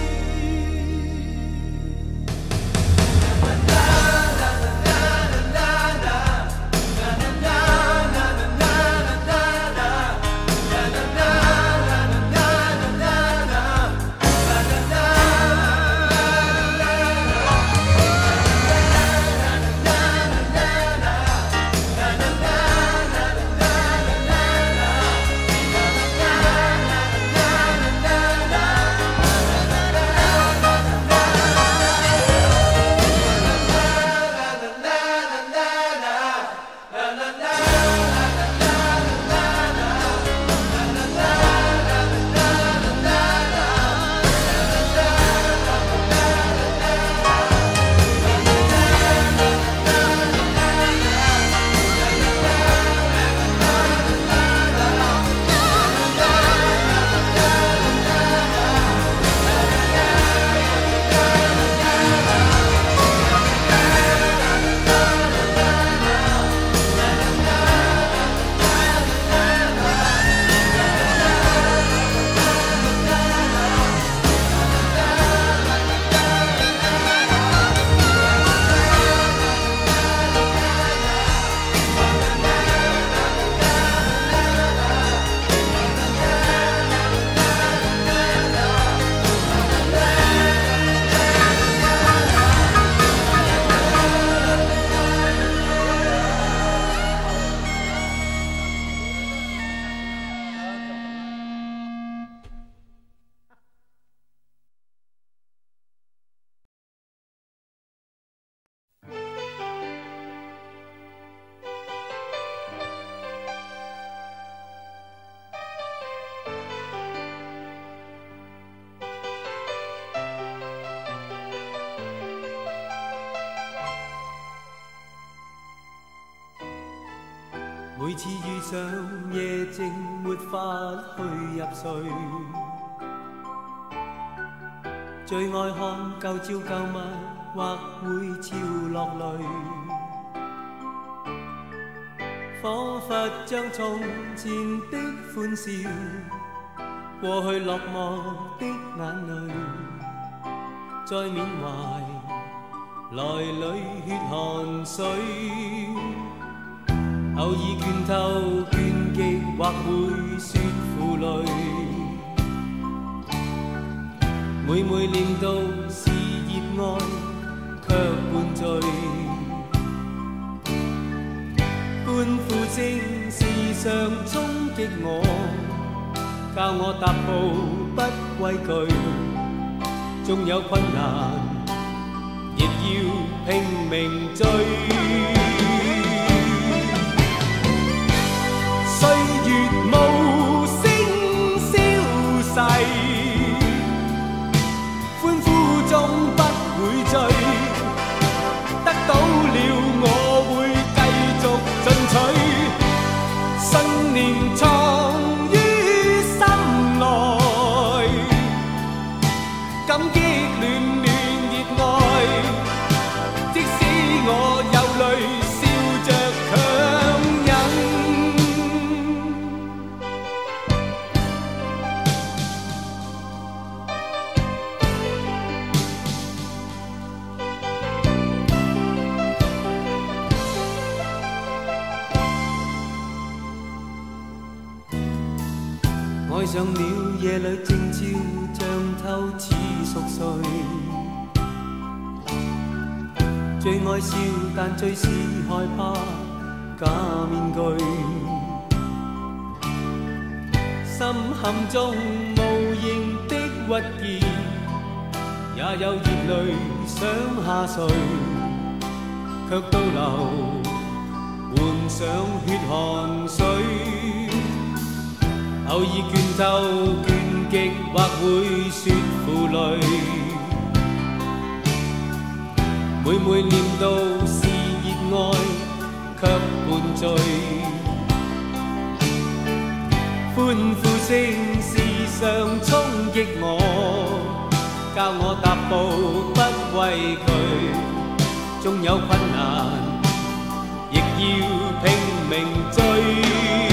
每次遇上夜靜，沒法去入睡，最愛看舊照舊物，或會潮落淚，彷彿將從前的歡笑，過去落寞的眼淚，再緬懷來裡血汗水。偶爾倦透倦極，或會說負累。每每念到是熱愛，卻灌醉。歡呼聲時常衝擊我，教我踏步不畏懼。縱有困難，亦要拼命追。歲月無聲消逝，歡呼中不會醉，得到了我會繼續進取，信念藏於心內，感激戀戀熱愛，即使我有上了夜裏靜照，像透似熟睡。最愛笑，但最是害怕假面具。心坎中無形的鬱結，也有熱淚想下垂，卻都流換上血汗水。偶爾倦透倦極，或會說負累。每每念到是熱愛，卻伴醉。歡呼聲時常衝擊我，教我踏步不畏懼。縱有困難，亦要拼命追。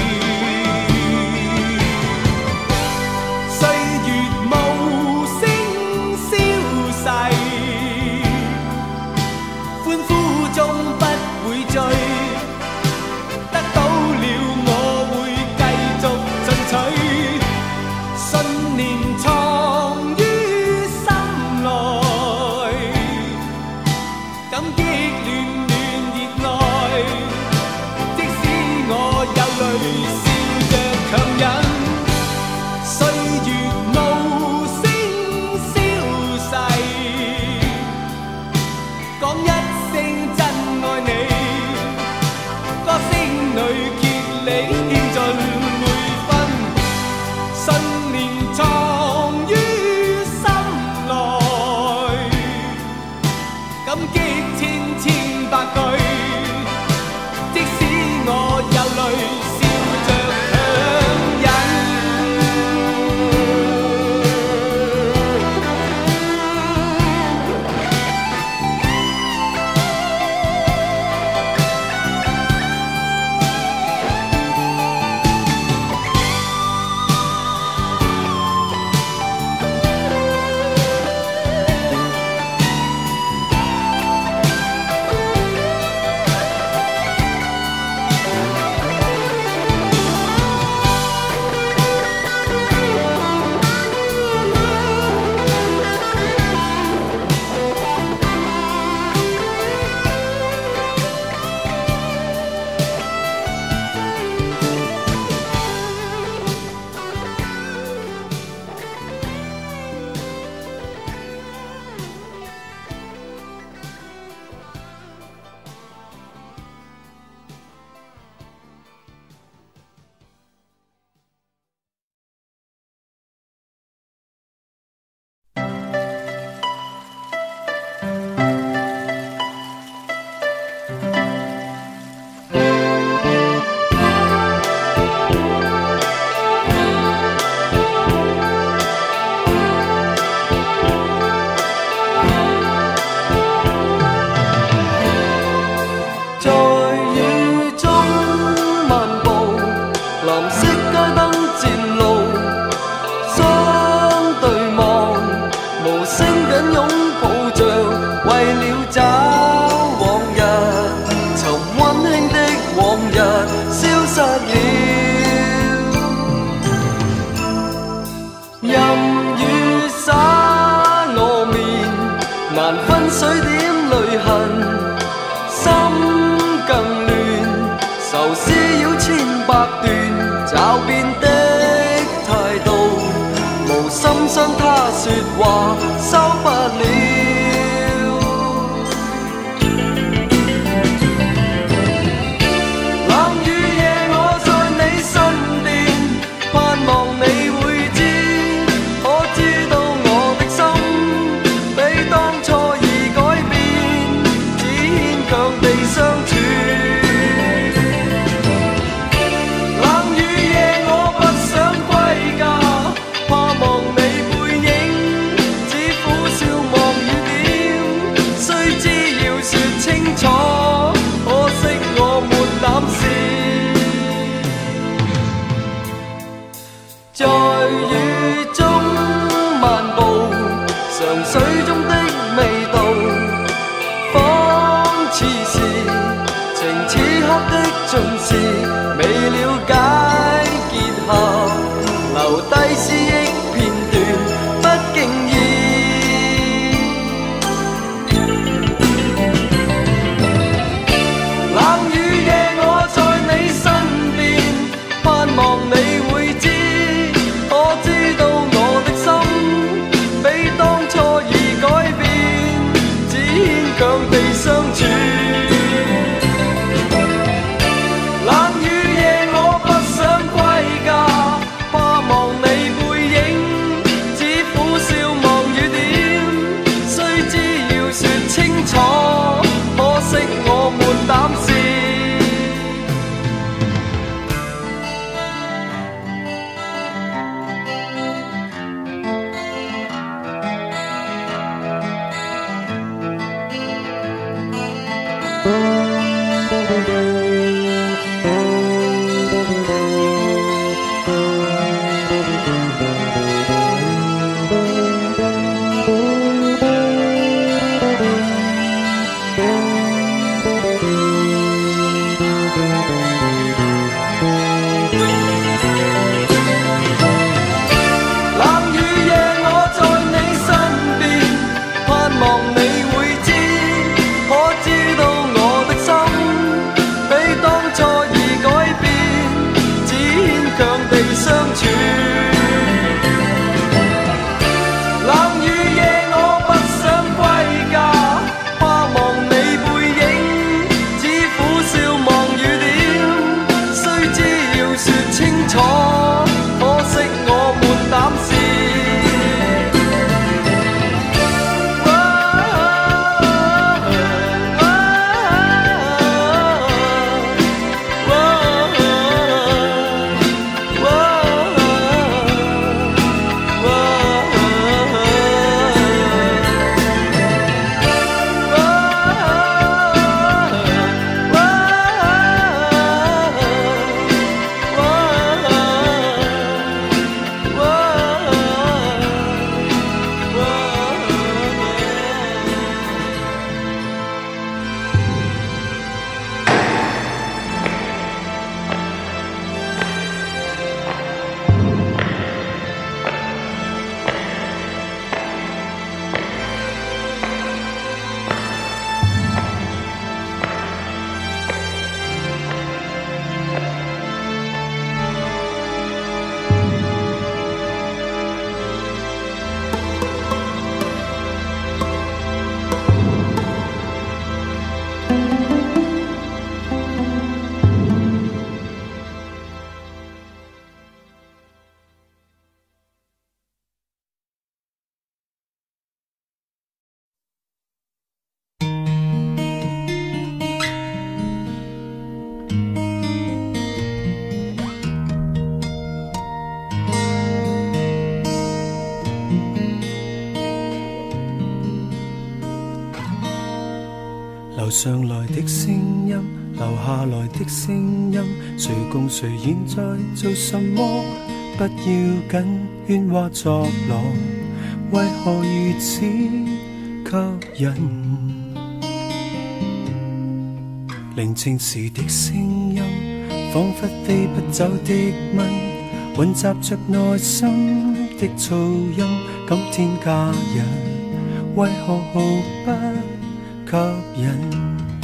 只強地相處。冷雨夜我不想歸家，怕望你背影，只苦笑望雨點。雖知要說清楚，可惜我沒膽試。 留上來的聲音，留下來的聲音，誰共誰現在做什麼？不要緊，喧嘩作浪，為何如此吸引？寧靜時的聲音，彷彿飛不走的蚊，混雜着內心的噪音，今天假日為何毫不吸引？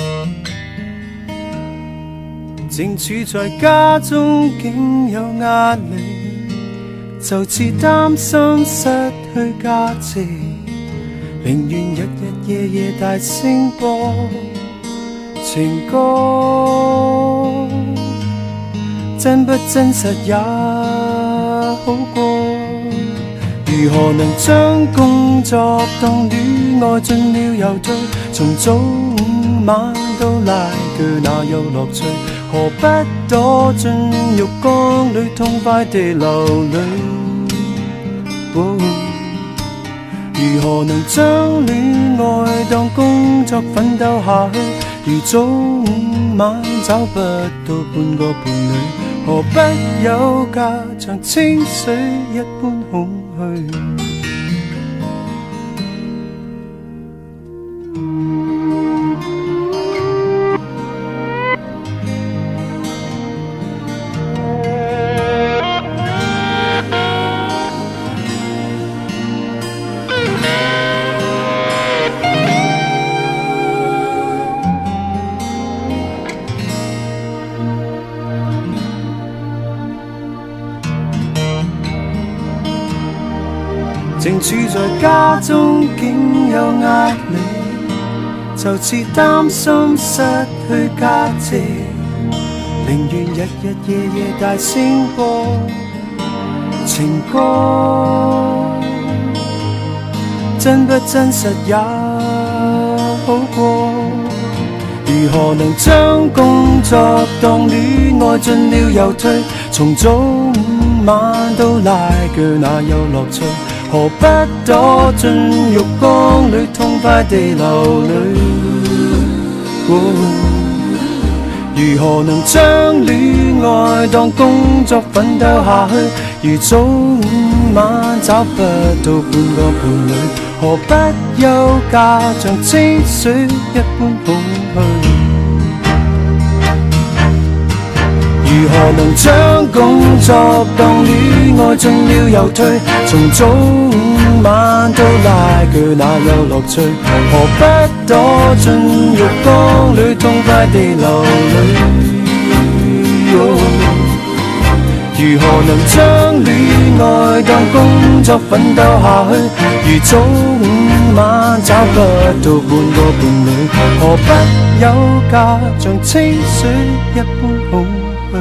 正處在家中竟有壓力，就似擔心失去價值，寧願日日夜夜大聲播情歌，真不真實也好過。如何能將工作當戀愛盡了又退，從早午晚都拉鋸哪有樂趣？何不躲進浴缸裏痛快地流淚？如何能將戀愛當工作奮鬥下去？如早午晚找不到半個伴侶，何不有假像清水一般空虛？正處在家中竟有壓力，就就似擔心失去價值，寧願日日夜夜大聲播情歌，真不真實也好過。如何能將工作當戀愛盡了又退，從早午晚都拉鋸那有樂趣，何不躲進浴缸裏痛快地流淚？如何能將戀愛當工作奮鬥下去？如早午晚找不到半個伴侶，何不休假像清水一般好去？如何能將工作當戀愛盡了又退，從早午晚都拉鋸那有樂趣，何不躲進浴缸裏痛快地流淚？如何能將戀愛當工作奮鬥下去？如早午晚找不到半個伴侶，何不休假像清水一般好去？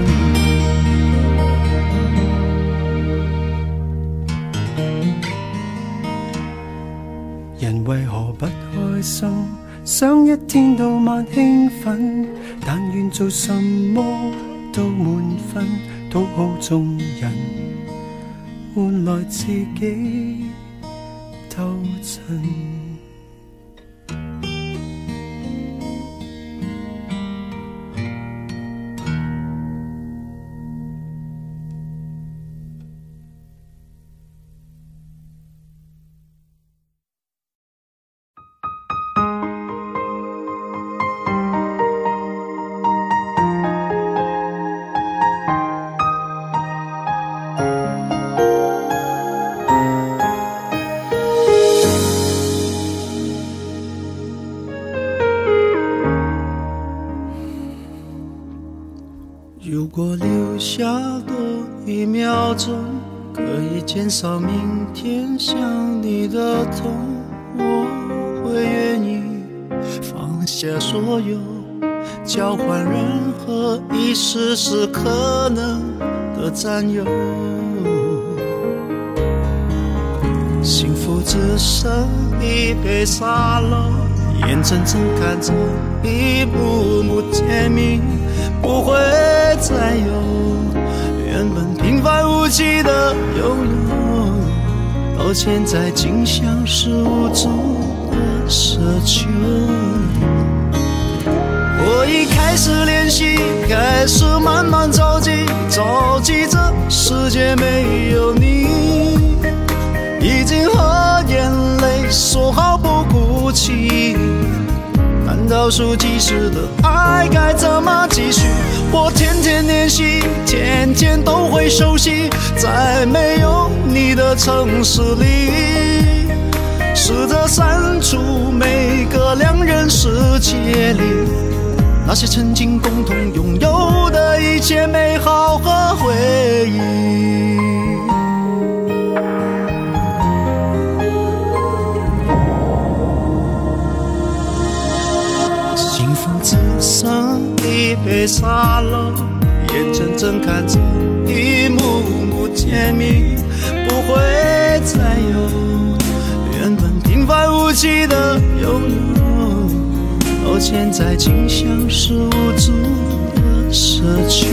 人為何不開心？想一天到晚興奮，但願做什麼都滿分，討好眾人，換來自己偷襯。 如果留下多1秒鐘，可以減少明天想你的痛，我會願意放下所有，交換任何一絲絲可能的佔有。幸福只剩一杯沙漏，眼睜睜看着一幕幕甜蜜不會再有，原本平凡無奇的擁有，到現在竟像是無助的奢求。我已開始練習，開始慢慢着急，着急這世界沒有你，已經和眼淚說好不哭泣，難道數計時的愛該怎麼繼續？我天天練習，天天都會熟悉，在沒有你的城市裡，試着刪除每個兩人世界裡那些曾經共同擁有的一切美好和回憶。幸福只剩一杯沙漏，眼睜睜看着一幕幕甜蜜不會再有，原本平凡無奇的擁有，到現在竟像是無助的奢求。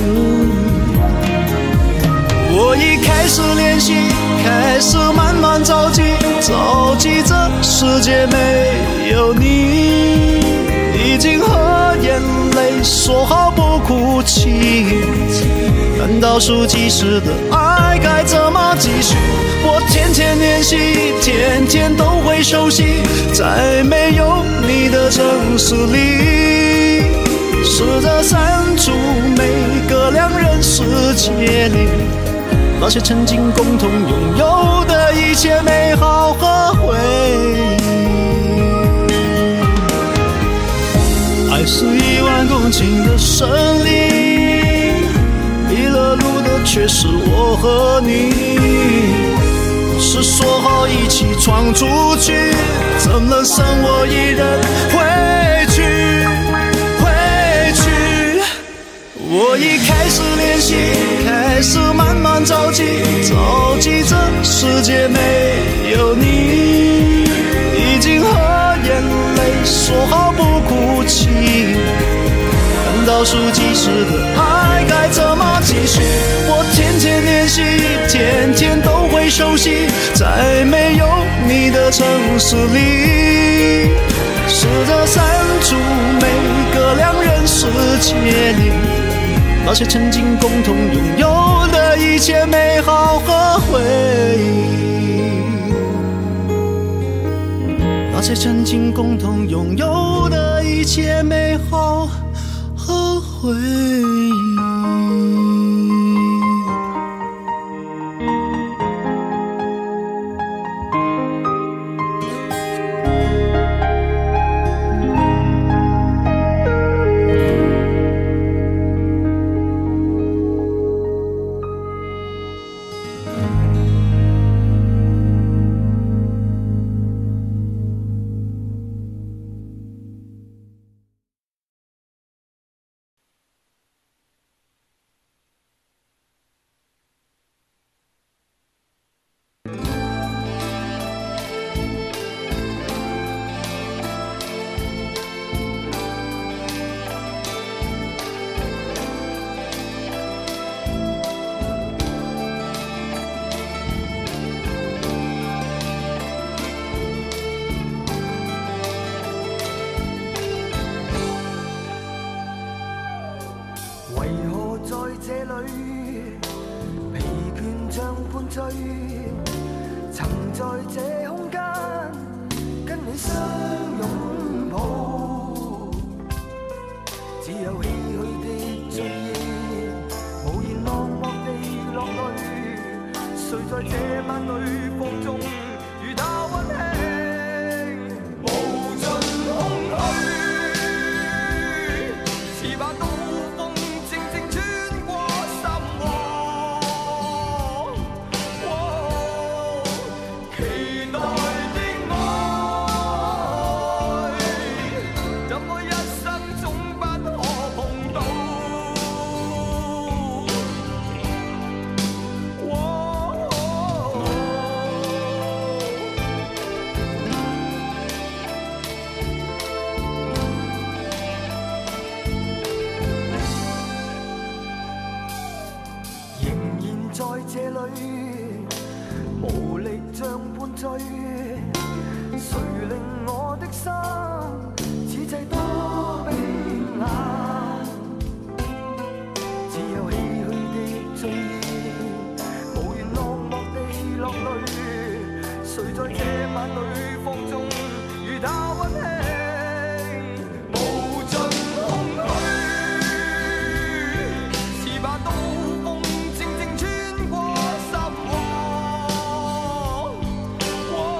我已開始練習，開始慢慢着急，着急這世界沒有你，已經和眼淚說好不哭泣，難道數計時的愛該怎麼繼續？我天天練習，天天都會熟悉，在沒有你的城市裡，試着刪除每個兩人世界裡那些曾經共同擁有的一切美好和回憶。愛是1萬公頃的森林，迷了路的卻是我和你，是说好一起闯出去，怎能剩我一人回去？我已开始练习，开始慢慢着急，着急这世界没有你，已经和眼泪说好不哭泣。等倒数计时的爱该怎么继续？我天天练习，天天都会熟悉，在没有你的城市里，试着删除每个两人世界里那些曾经共同拥有的一切美好和回忆，那些曾经共同拥有的一切美好和回忆。 曾在這空間跟你相擁抱，只有唏噓的醉意，無言落寞地落淚，誰在這晚裏放縱與他溫馨，無盡空虛，似把刀鋒靜靜穿過心窩。這裏無力像半醉，誰令我的心此際多冰冷？只有唏噓的醉意，無緣落寞地落淚，誰在這晚裏放縱與他溫馨，無盡空虛，似把刀鋒靜靜穿過心窩。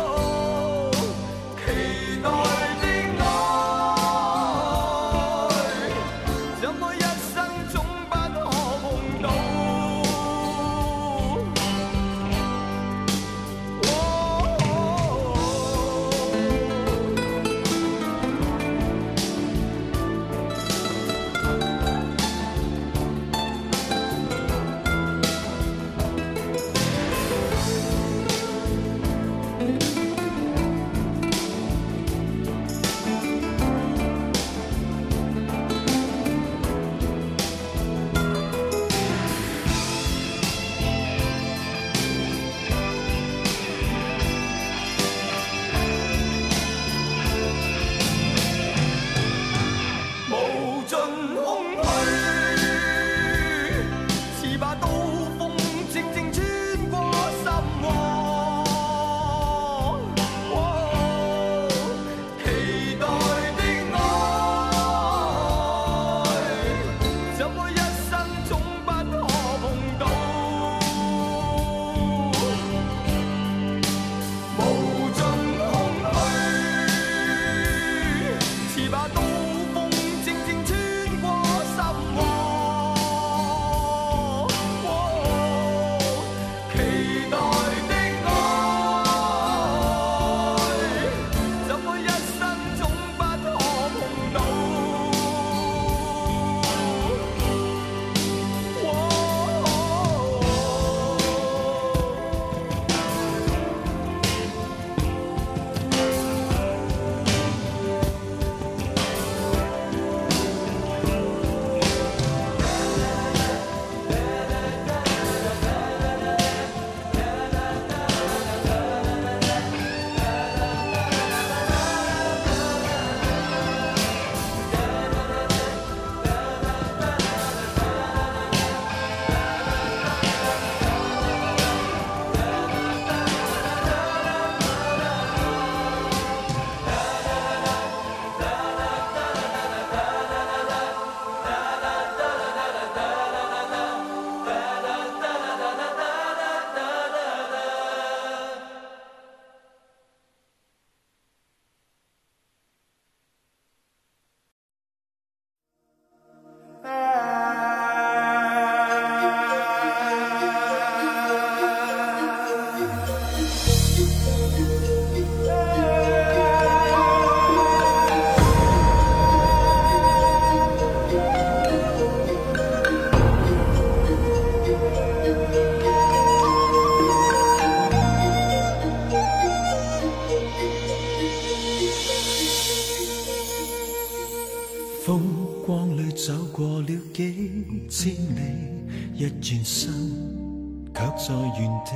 風光裏走過了幾千里，一轉身卻在原地。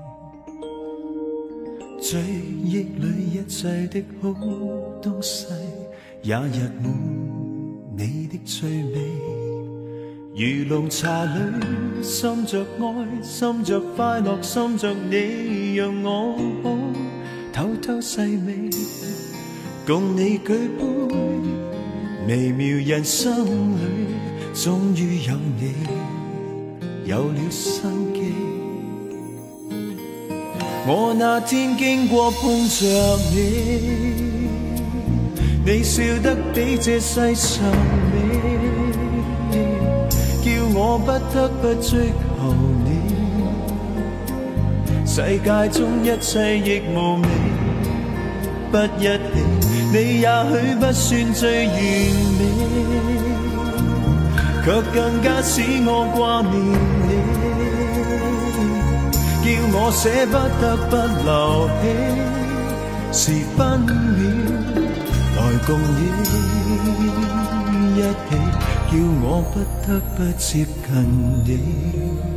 追憶裏一切的好東西，也溢滿你的趣味。如濃茶裏滲着愛，滲着快樂，滲着你，讓我可偷偷細味，共你舉杯。微妙人生裏，終於有你，有了生機。我那天經過碰着你，你笑得比這世上美，叫我不得不追求你。世界中一切亦無味，不一起。你也許不算最完美，卻更加使我掛念你，叫我捨不得不留起時分秒來共你一起，叫我不得不接近你。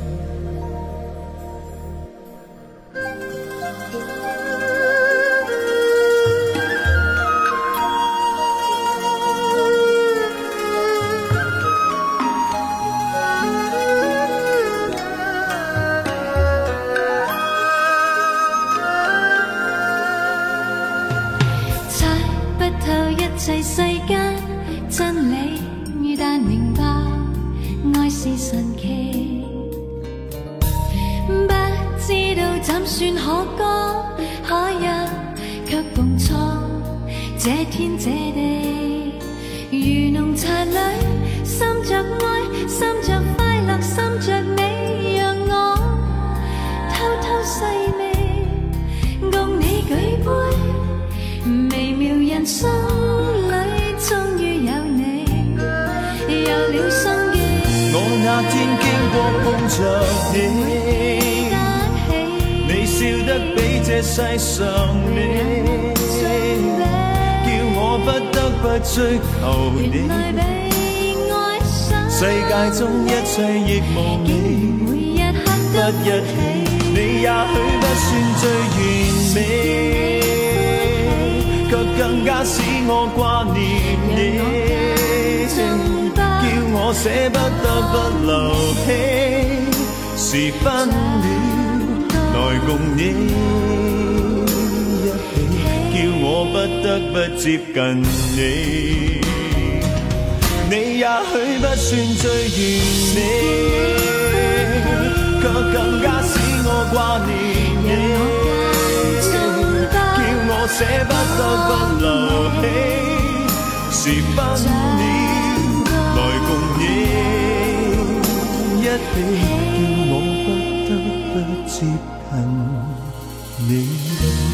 追求你，世界中一切亦無味，不一起，你也許不算最完美，卻更加使我掛念你，叫我捨不得不留起時分秒來共你一起，叫我不得不接近你。你也許不算最完美，卻更加使我掛念你，叫我捨不得不留起時分秒來共你一起，叫我不得不接近你。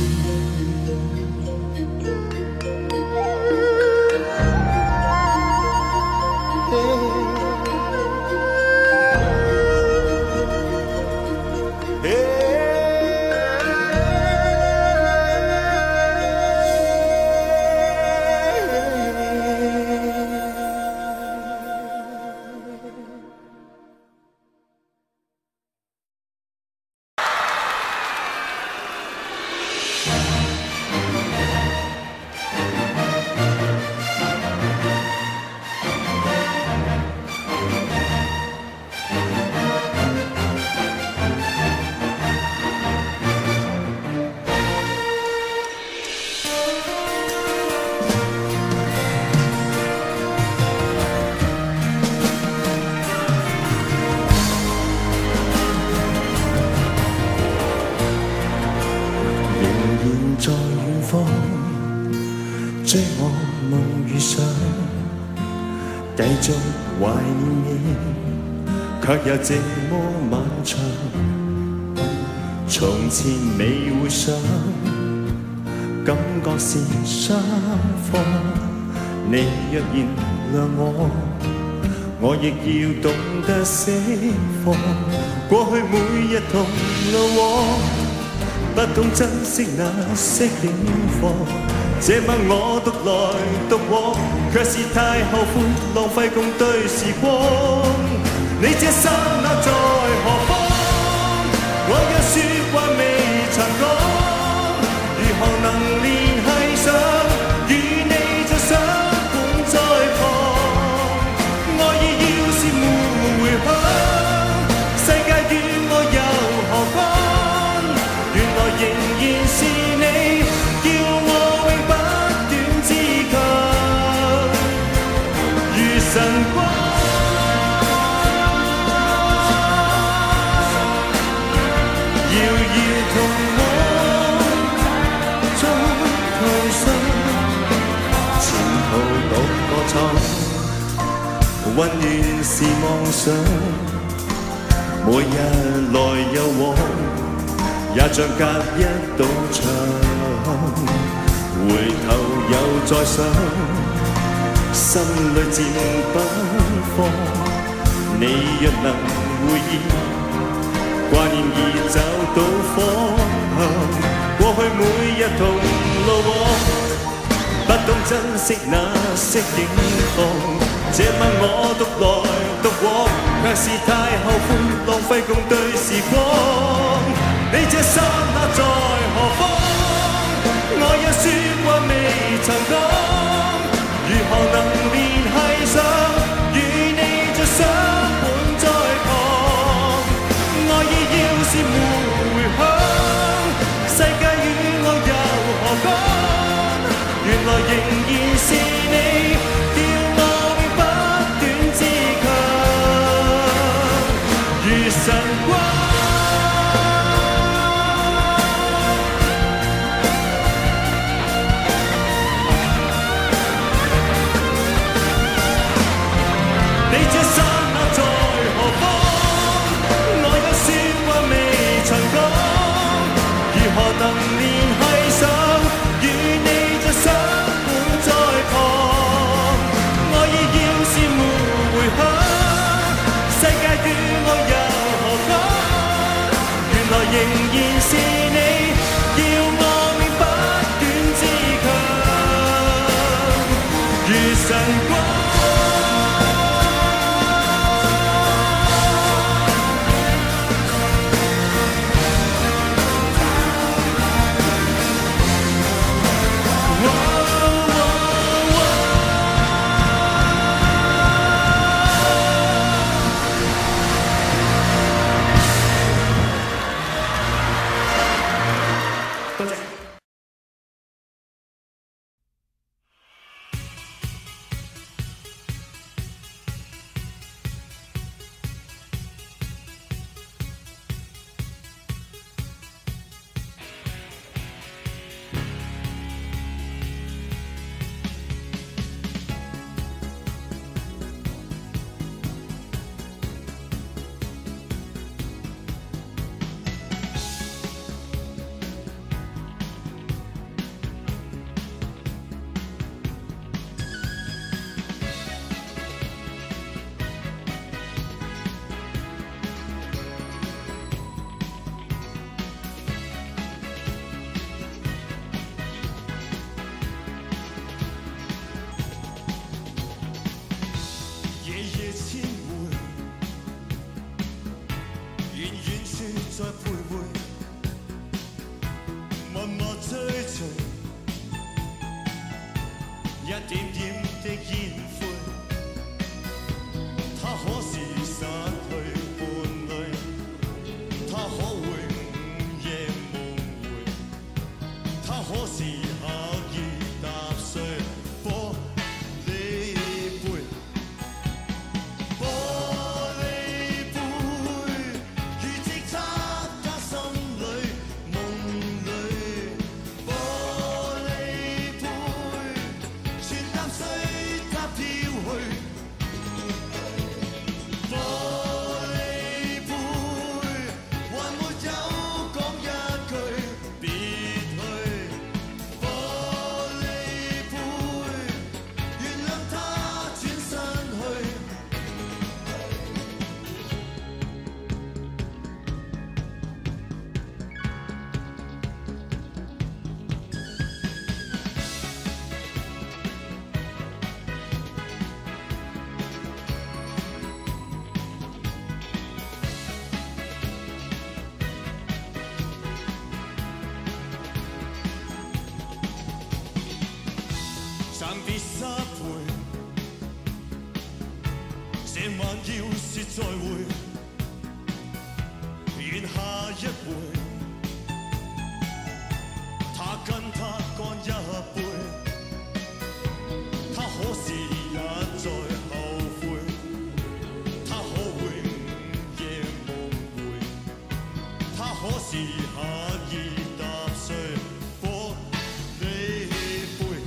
追我夢遇上，繼續懷念你，卻又這麼漫長。從前未會想，感覺是雙方。你若原諒我亦要懂得釋放。過去每日同路往，不懂珍惜那些景況。這晚我獨來獨往， 卻是太後悔，浪費共對時光。你這剎那在何方？我有説話未曾講，如何能聯繫上？與你再相伴在旁，愛意要是沒回響，世界與我又何干？原來仍然是你，叫我永不斷自強，如晨光。溫暖是妄想，每日來又往，也像隔一道牆。回頭又再想，心裏漸不放。你若能回憶，掛念已找到方向。過去每日同路往。不懂珍惜那些景況，這晚我獨來獨往，卻是太後悔，浪費共對時光。你這剎那在何方？我有説話未曾講，如何能聯繫上？與你再相伴在旁，愛意要是沒回響，世界與我又何干？原來仍然是你，叫我永不斷自強，如晨光。你這剎那在何方？我有説話未曾講，如何能聯繫上？與你再相伴在旁，愛意要是沒回響，世界與我又何干？原來仍然是你，叫我永不斷自強，如晨光。在徘徊，默默追隨，一點點的煙灰。他可是失去伴侶，他可會午夜夢回，他可是刻意踏碎玻璃杯。碎塔片。 晚要是再會，願下一回，他跟他乾一杯，他可是也在後悔，他可會午夜夢回，他可是下意踏碎玻璃杯。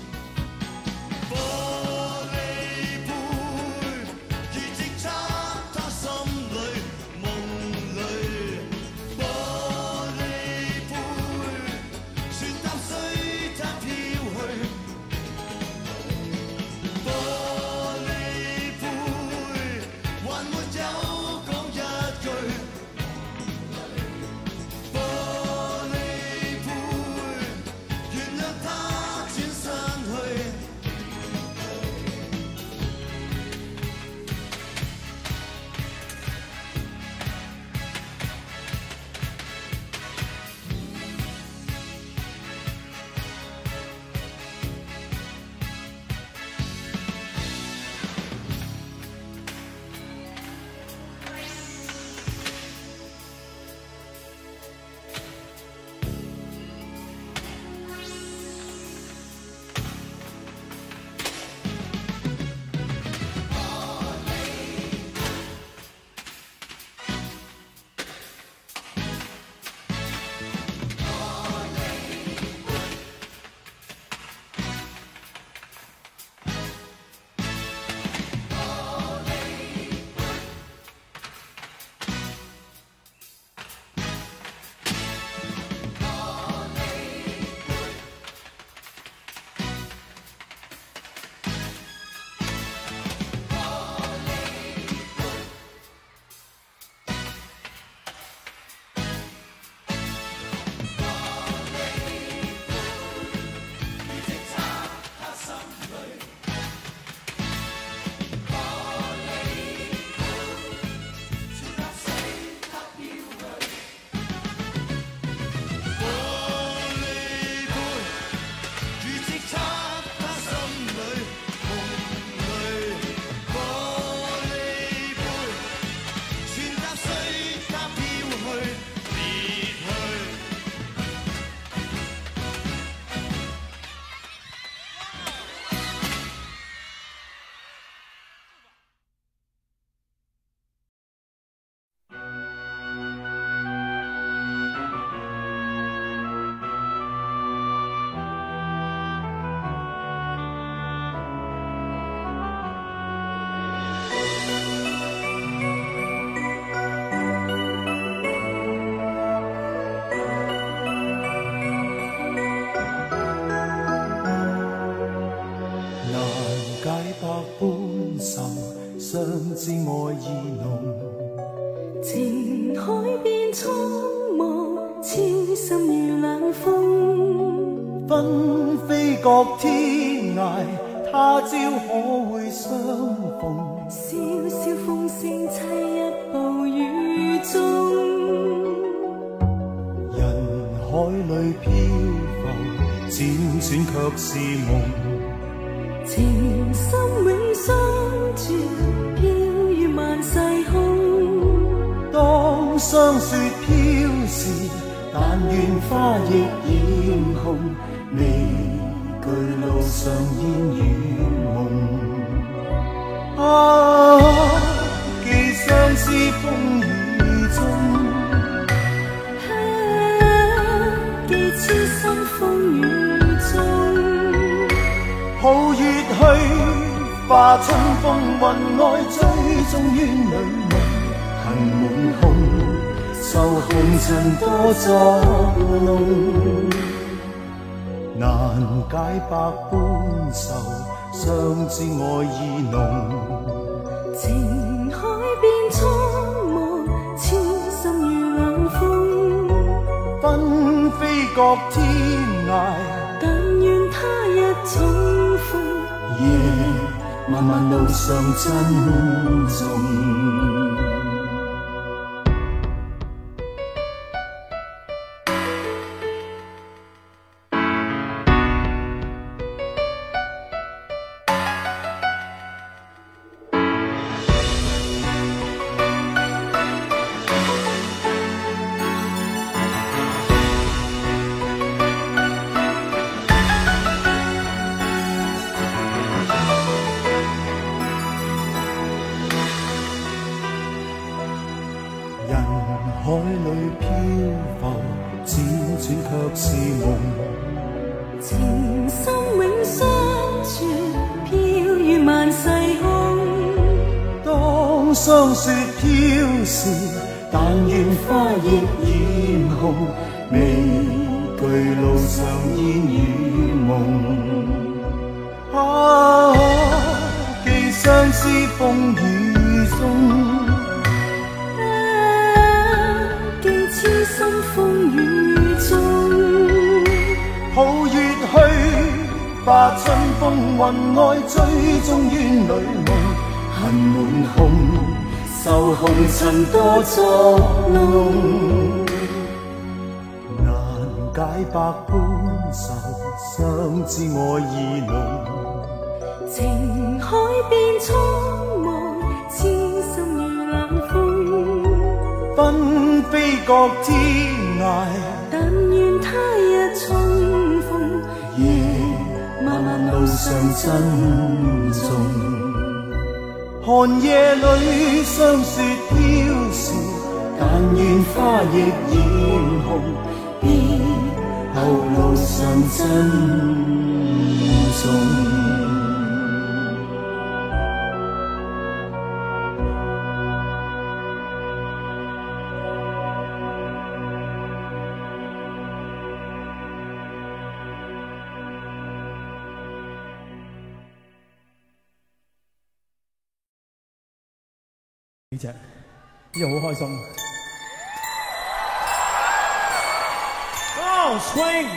相知愛意濃， 情海變蒼茫，痴心如冷風。 紛飛各天涯，他朝可會相逢？ 笑笑風聲凄一暴雨中， 人海裏漂浮，輾轉卻是夢。 情深永相住，飄於萬世空。 當霜雪飄時，但願花亦染紅，未懼路上煙與夢。啊，既相思風雨中， 既痴心風雨中。 抱月去，化春風雲外，追蹤於女夢，恨滿空，受紅塵多作弄，難解百般愁，相知愛意濃。 情海變蒼茫，痴心如冷風。 紛飛各天涯， 但願他日重逢。 夜漫漫路上珍重。 海里漂浮，輾轉卻是夢。 情深永相傳，飄於萬世空。 當霜雪飄時，但願花亦染紅，未懼路上煙與夢。啊，寄相思風雨中。心風雨中，抱月去，把春風雲外追蹤怨侶夢，恨滿胸，受紅塵多作弄，難解百般愁，相知愛意濃， 情海變蒼茫，痴心如冷風。 分飛各天涯， 但願他日重逢， 夜漫漫路上珍重。寒夜裏霜雪飄時，但願花亦染紅，別後路上珍重。 呢個好開心。Oh, swing！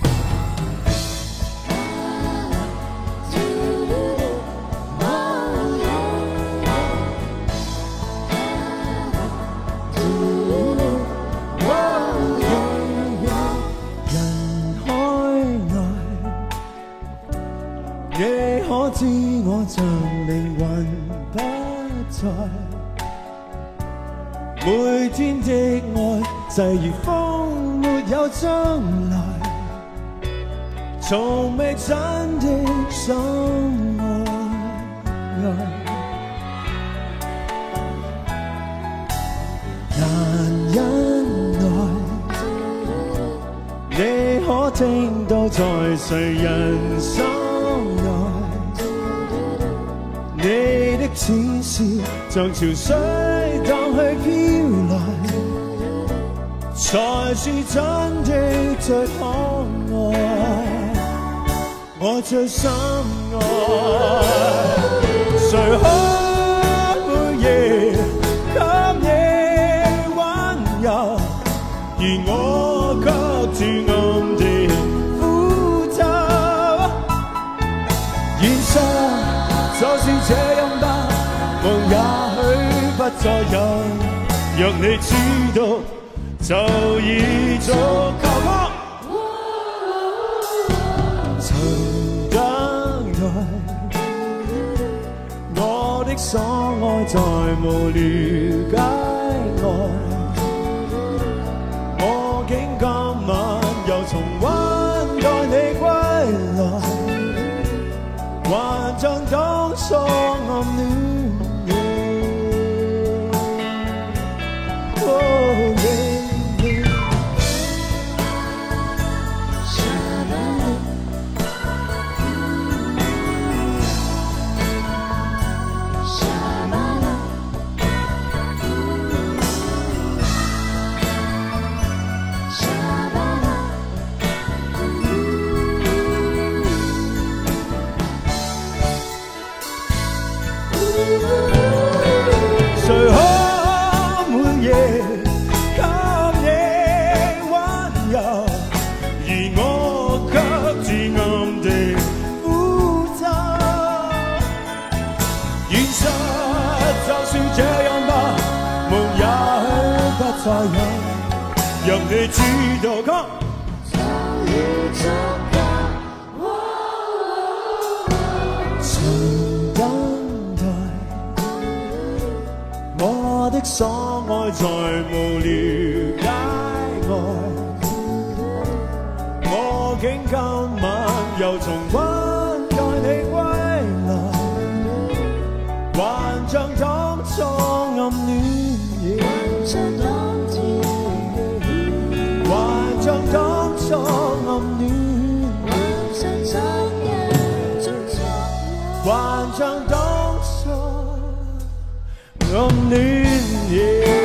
人海外，你可知我像靈魂不在？每天的愛際如風，沒有將來，從未真的相愛。難忍耐，你可聽到在誰人心內，你的淺笑像潮水蕩去飄來，才是真的最可愛，我最深愛。誰可每夜給你溫柔，而我卻自暗地苦透。現實就是這樣吧，夢也許不再有，若你知道就已足夠。曾等待，我的所愛在無聊街外，我竟今晚又重溫待你歸來，還像當初暗戀。再有，若你知道，就已足夠。曾等待，我的所愛在無聊街外，我竟今晚又重溫待你歸來，還像當初暗戀。 漫長當初暗戀夜。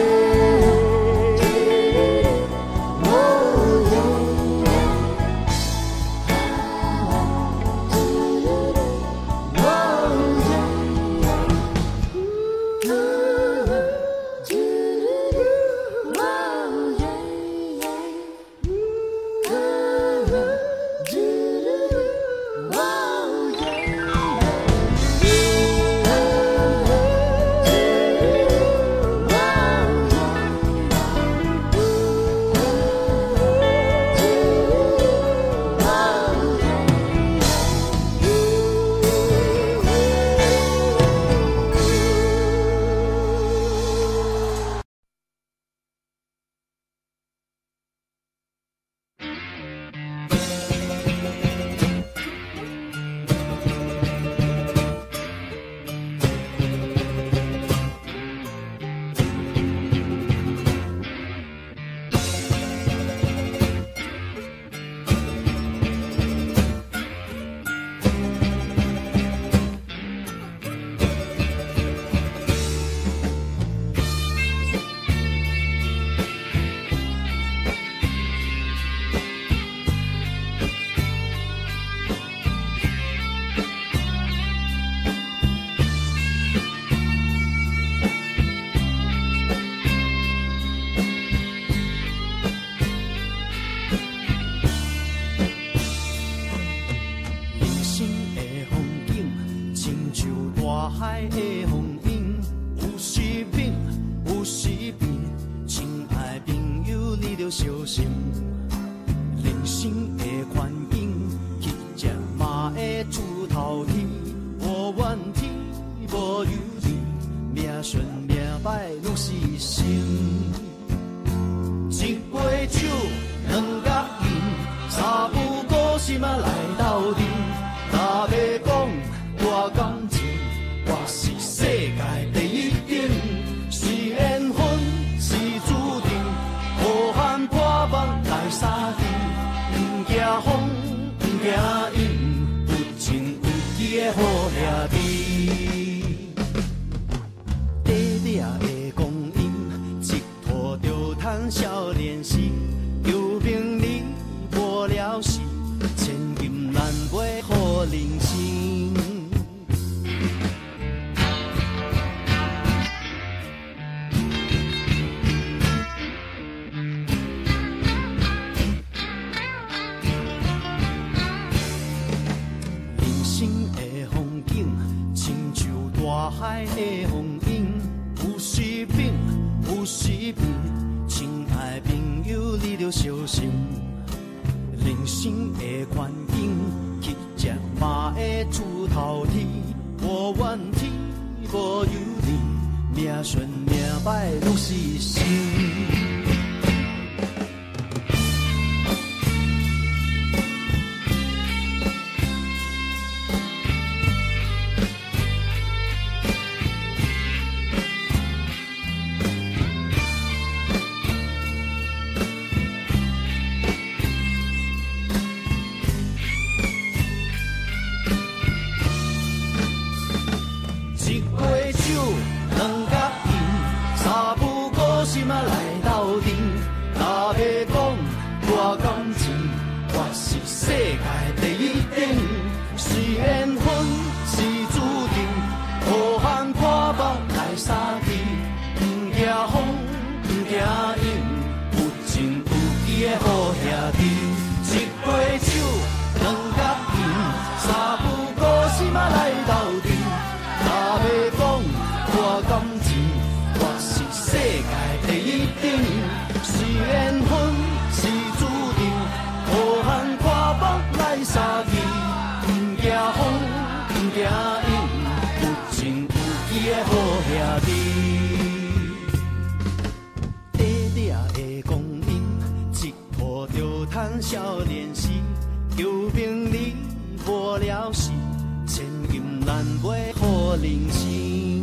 少年时，求名利无了时，千金难买好人生。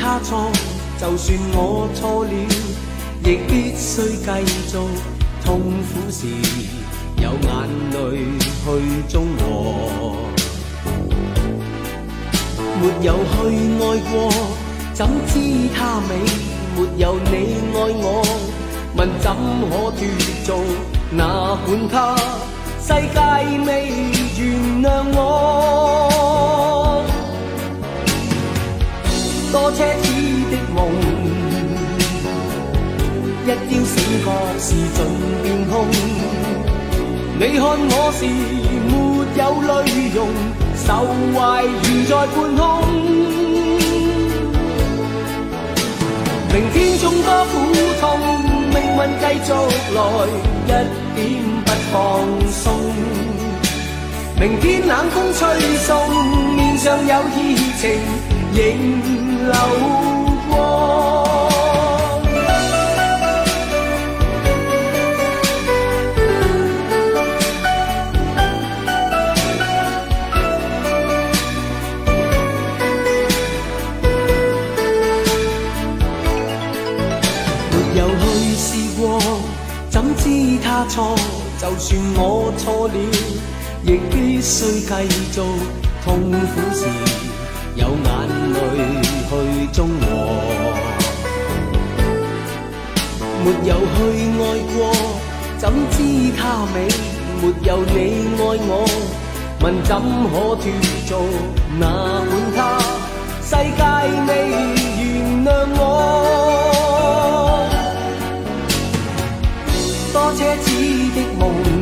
他錯，就算我錯了，亦必須繼續。痛苦時有眼淚去中和，沒有去愛過，怎知他美？沒有你愛我，問怎可脫俗？哪管他世界未原諒我，多奢侈的夢，一朝醒覺是盡變空。你看我時沒有淚容，愁懷懸在半空。明天縱多苦痛，命運繼續來，一點不放鬆。明天冷風吹送，面上有熱情仍流光。沒有去試過，怎知他錯？就算我錯了，亦必須繼續。痛苦時有眼淚去中和，沒有去愛過，怎知他美？沒有你愛我，問怎可脫俗？哪管他世界未原諒我，多奢侈的夢，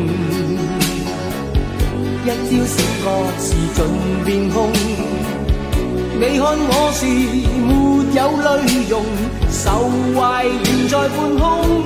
一朝醒覺是盡變空。你看我時沒有淚容，愁懷懸在半空。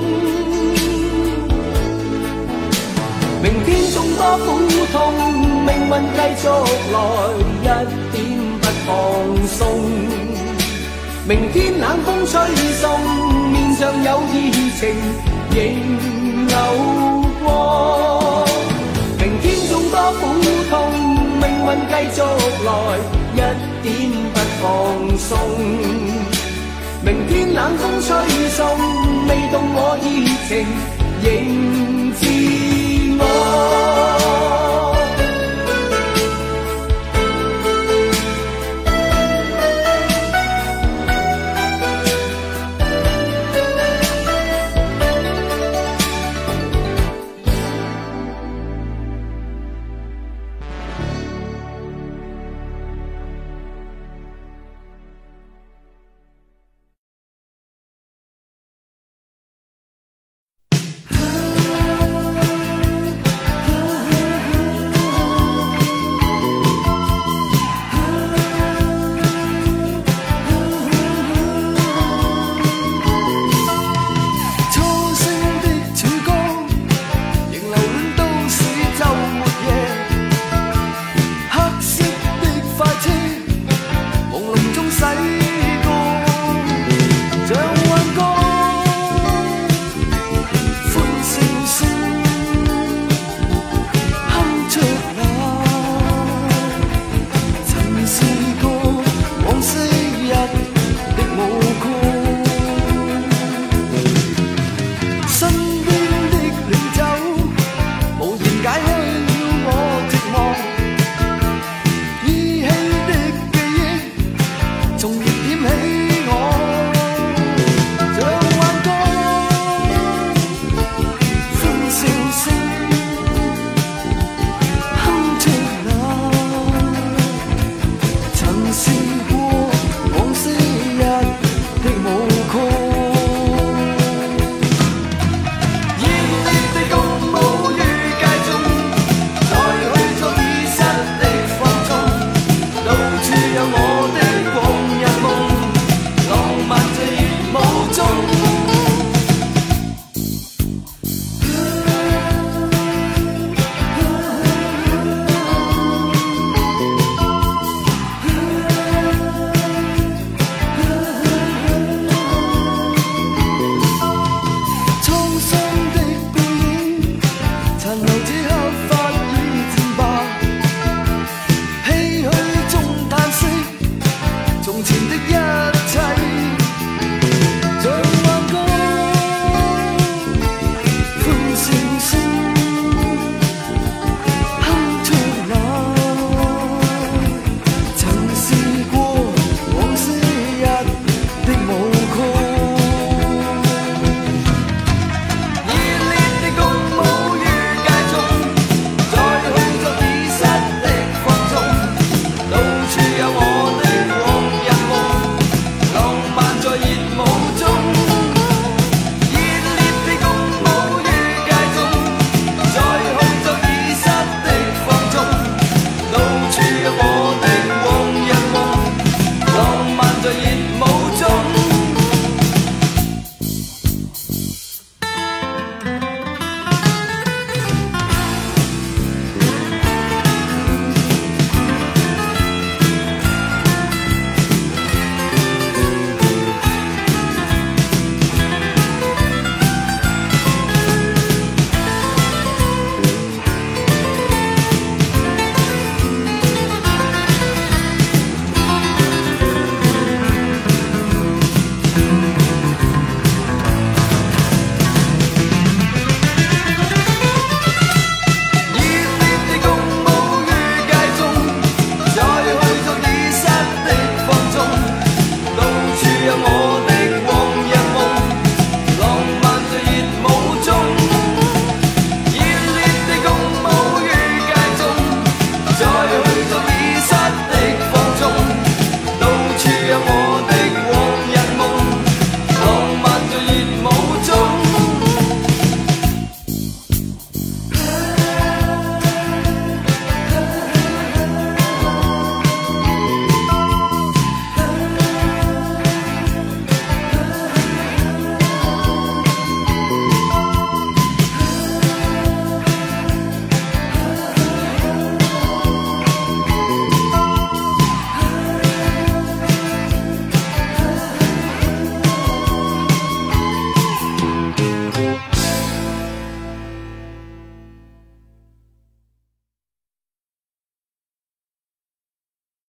明天縱多苦痛，命運繼續來，一點不放鬆。明天冷風吹送，面上有熱情仍流光。明天縱多苦痛，命運繼續來，一點不放鬆。明天冷風吹送，未動我熱情仍自我。 洗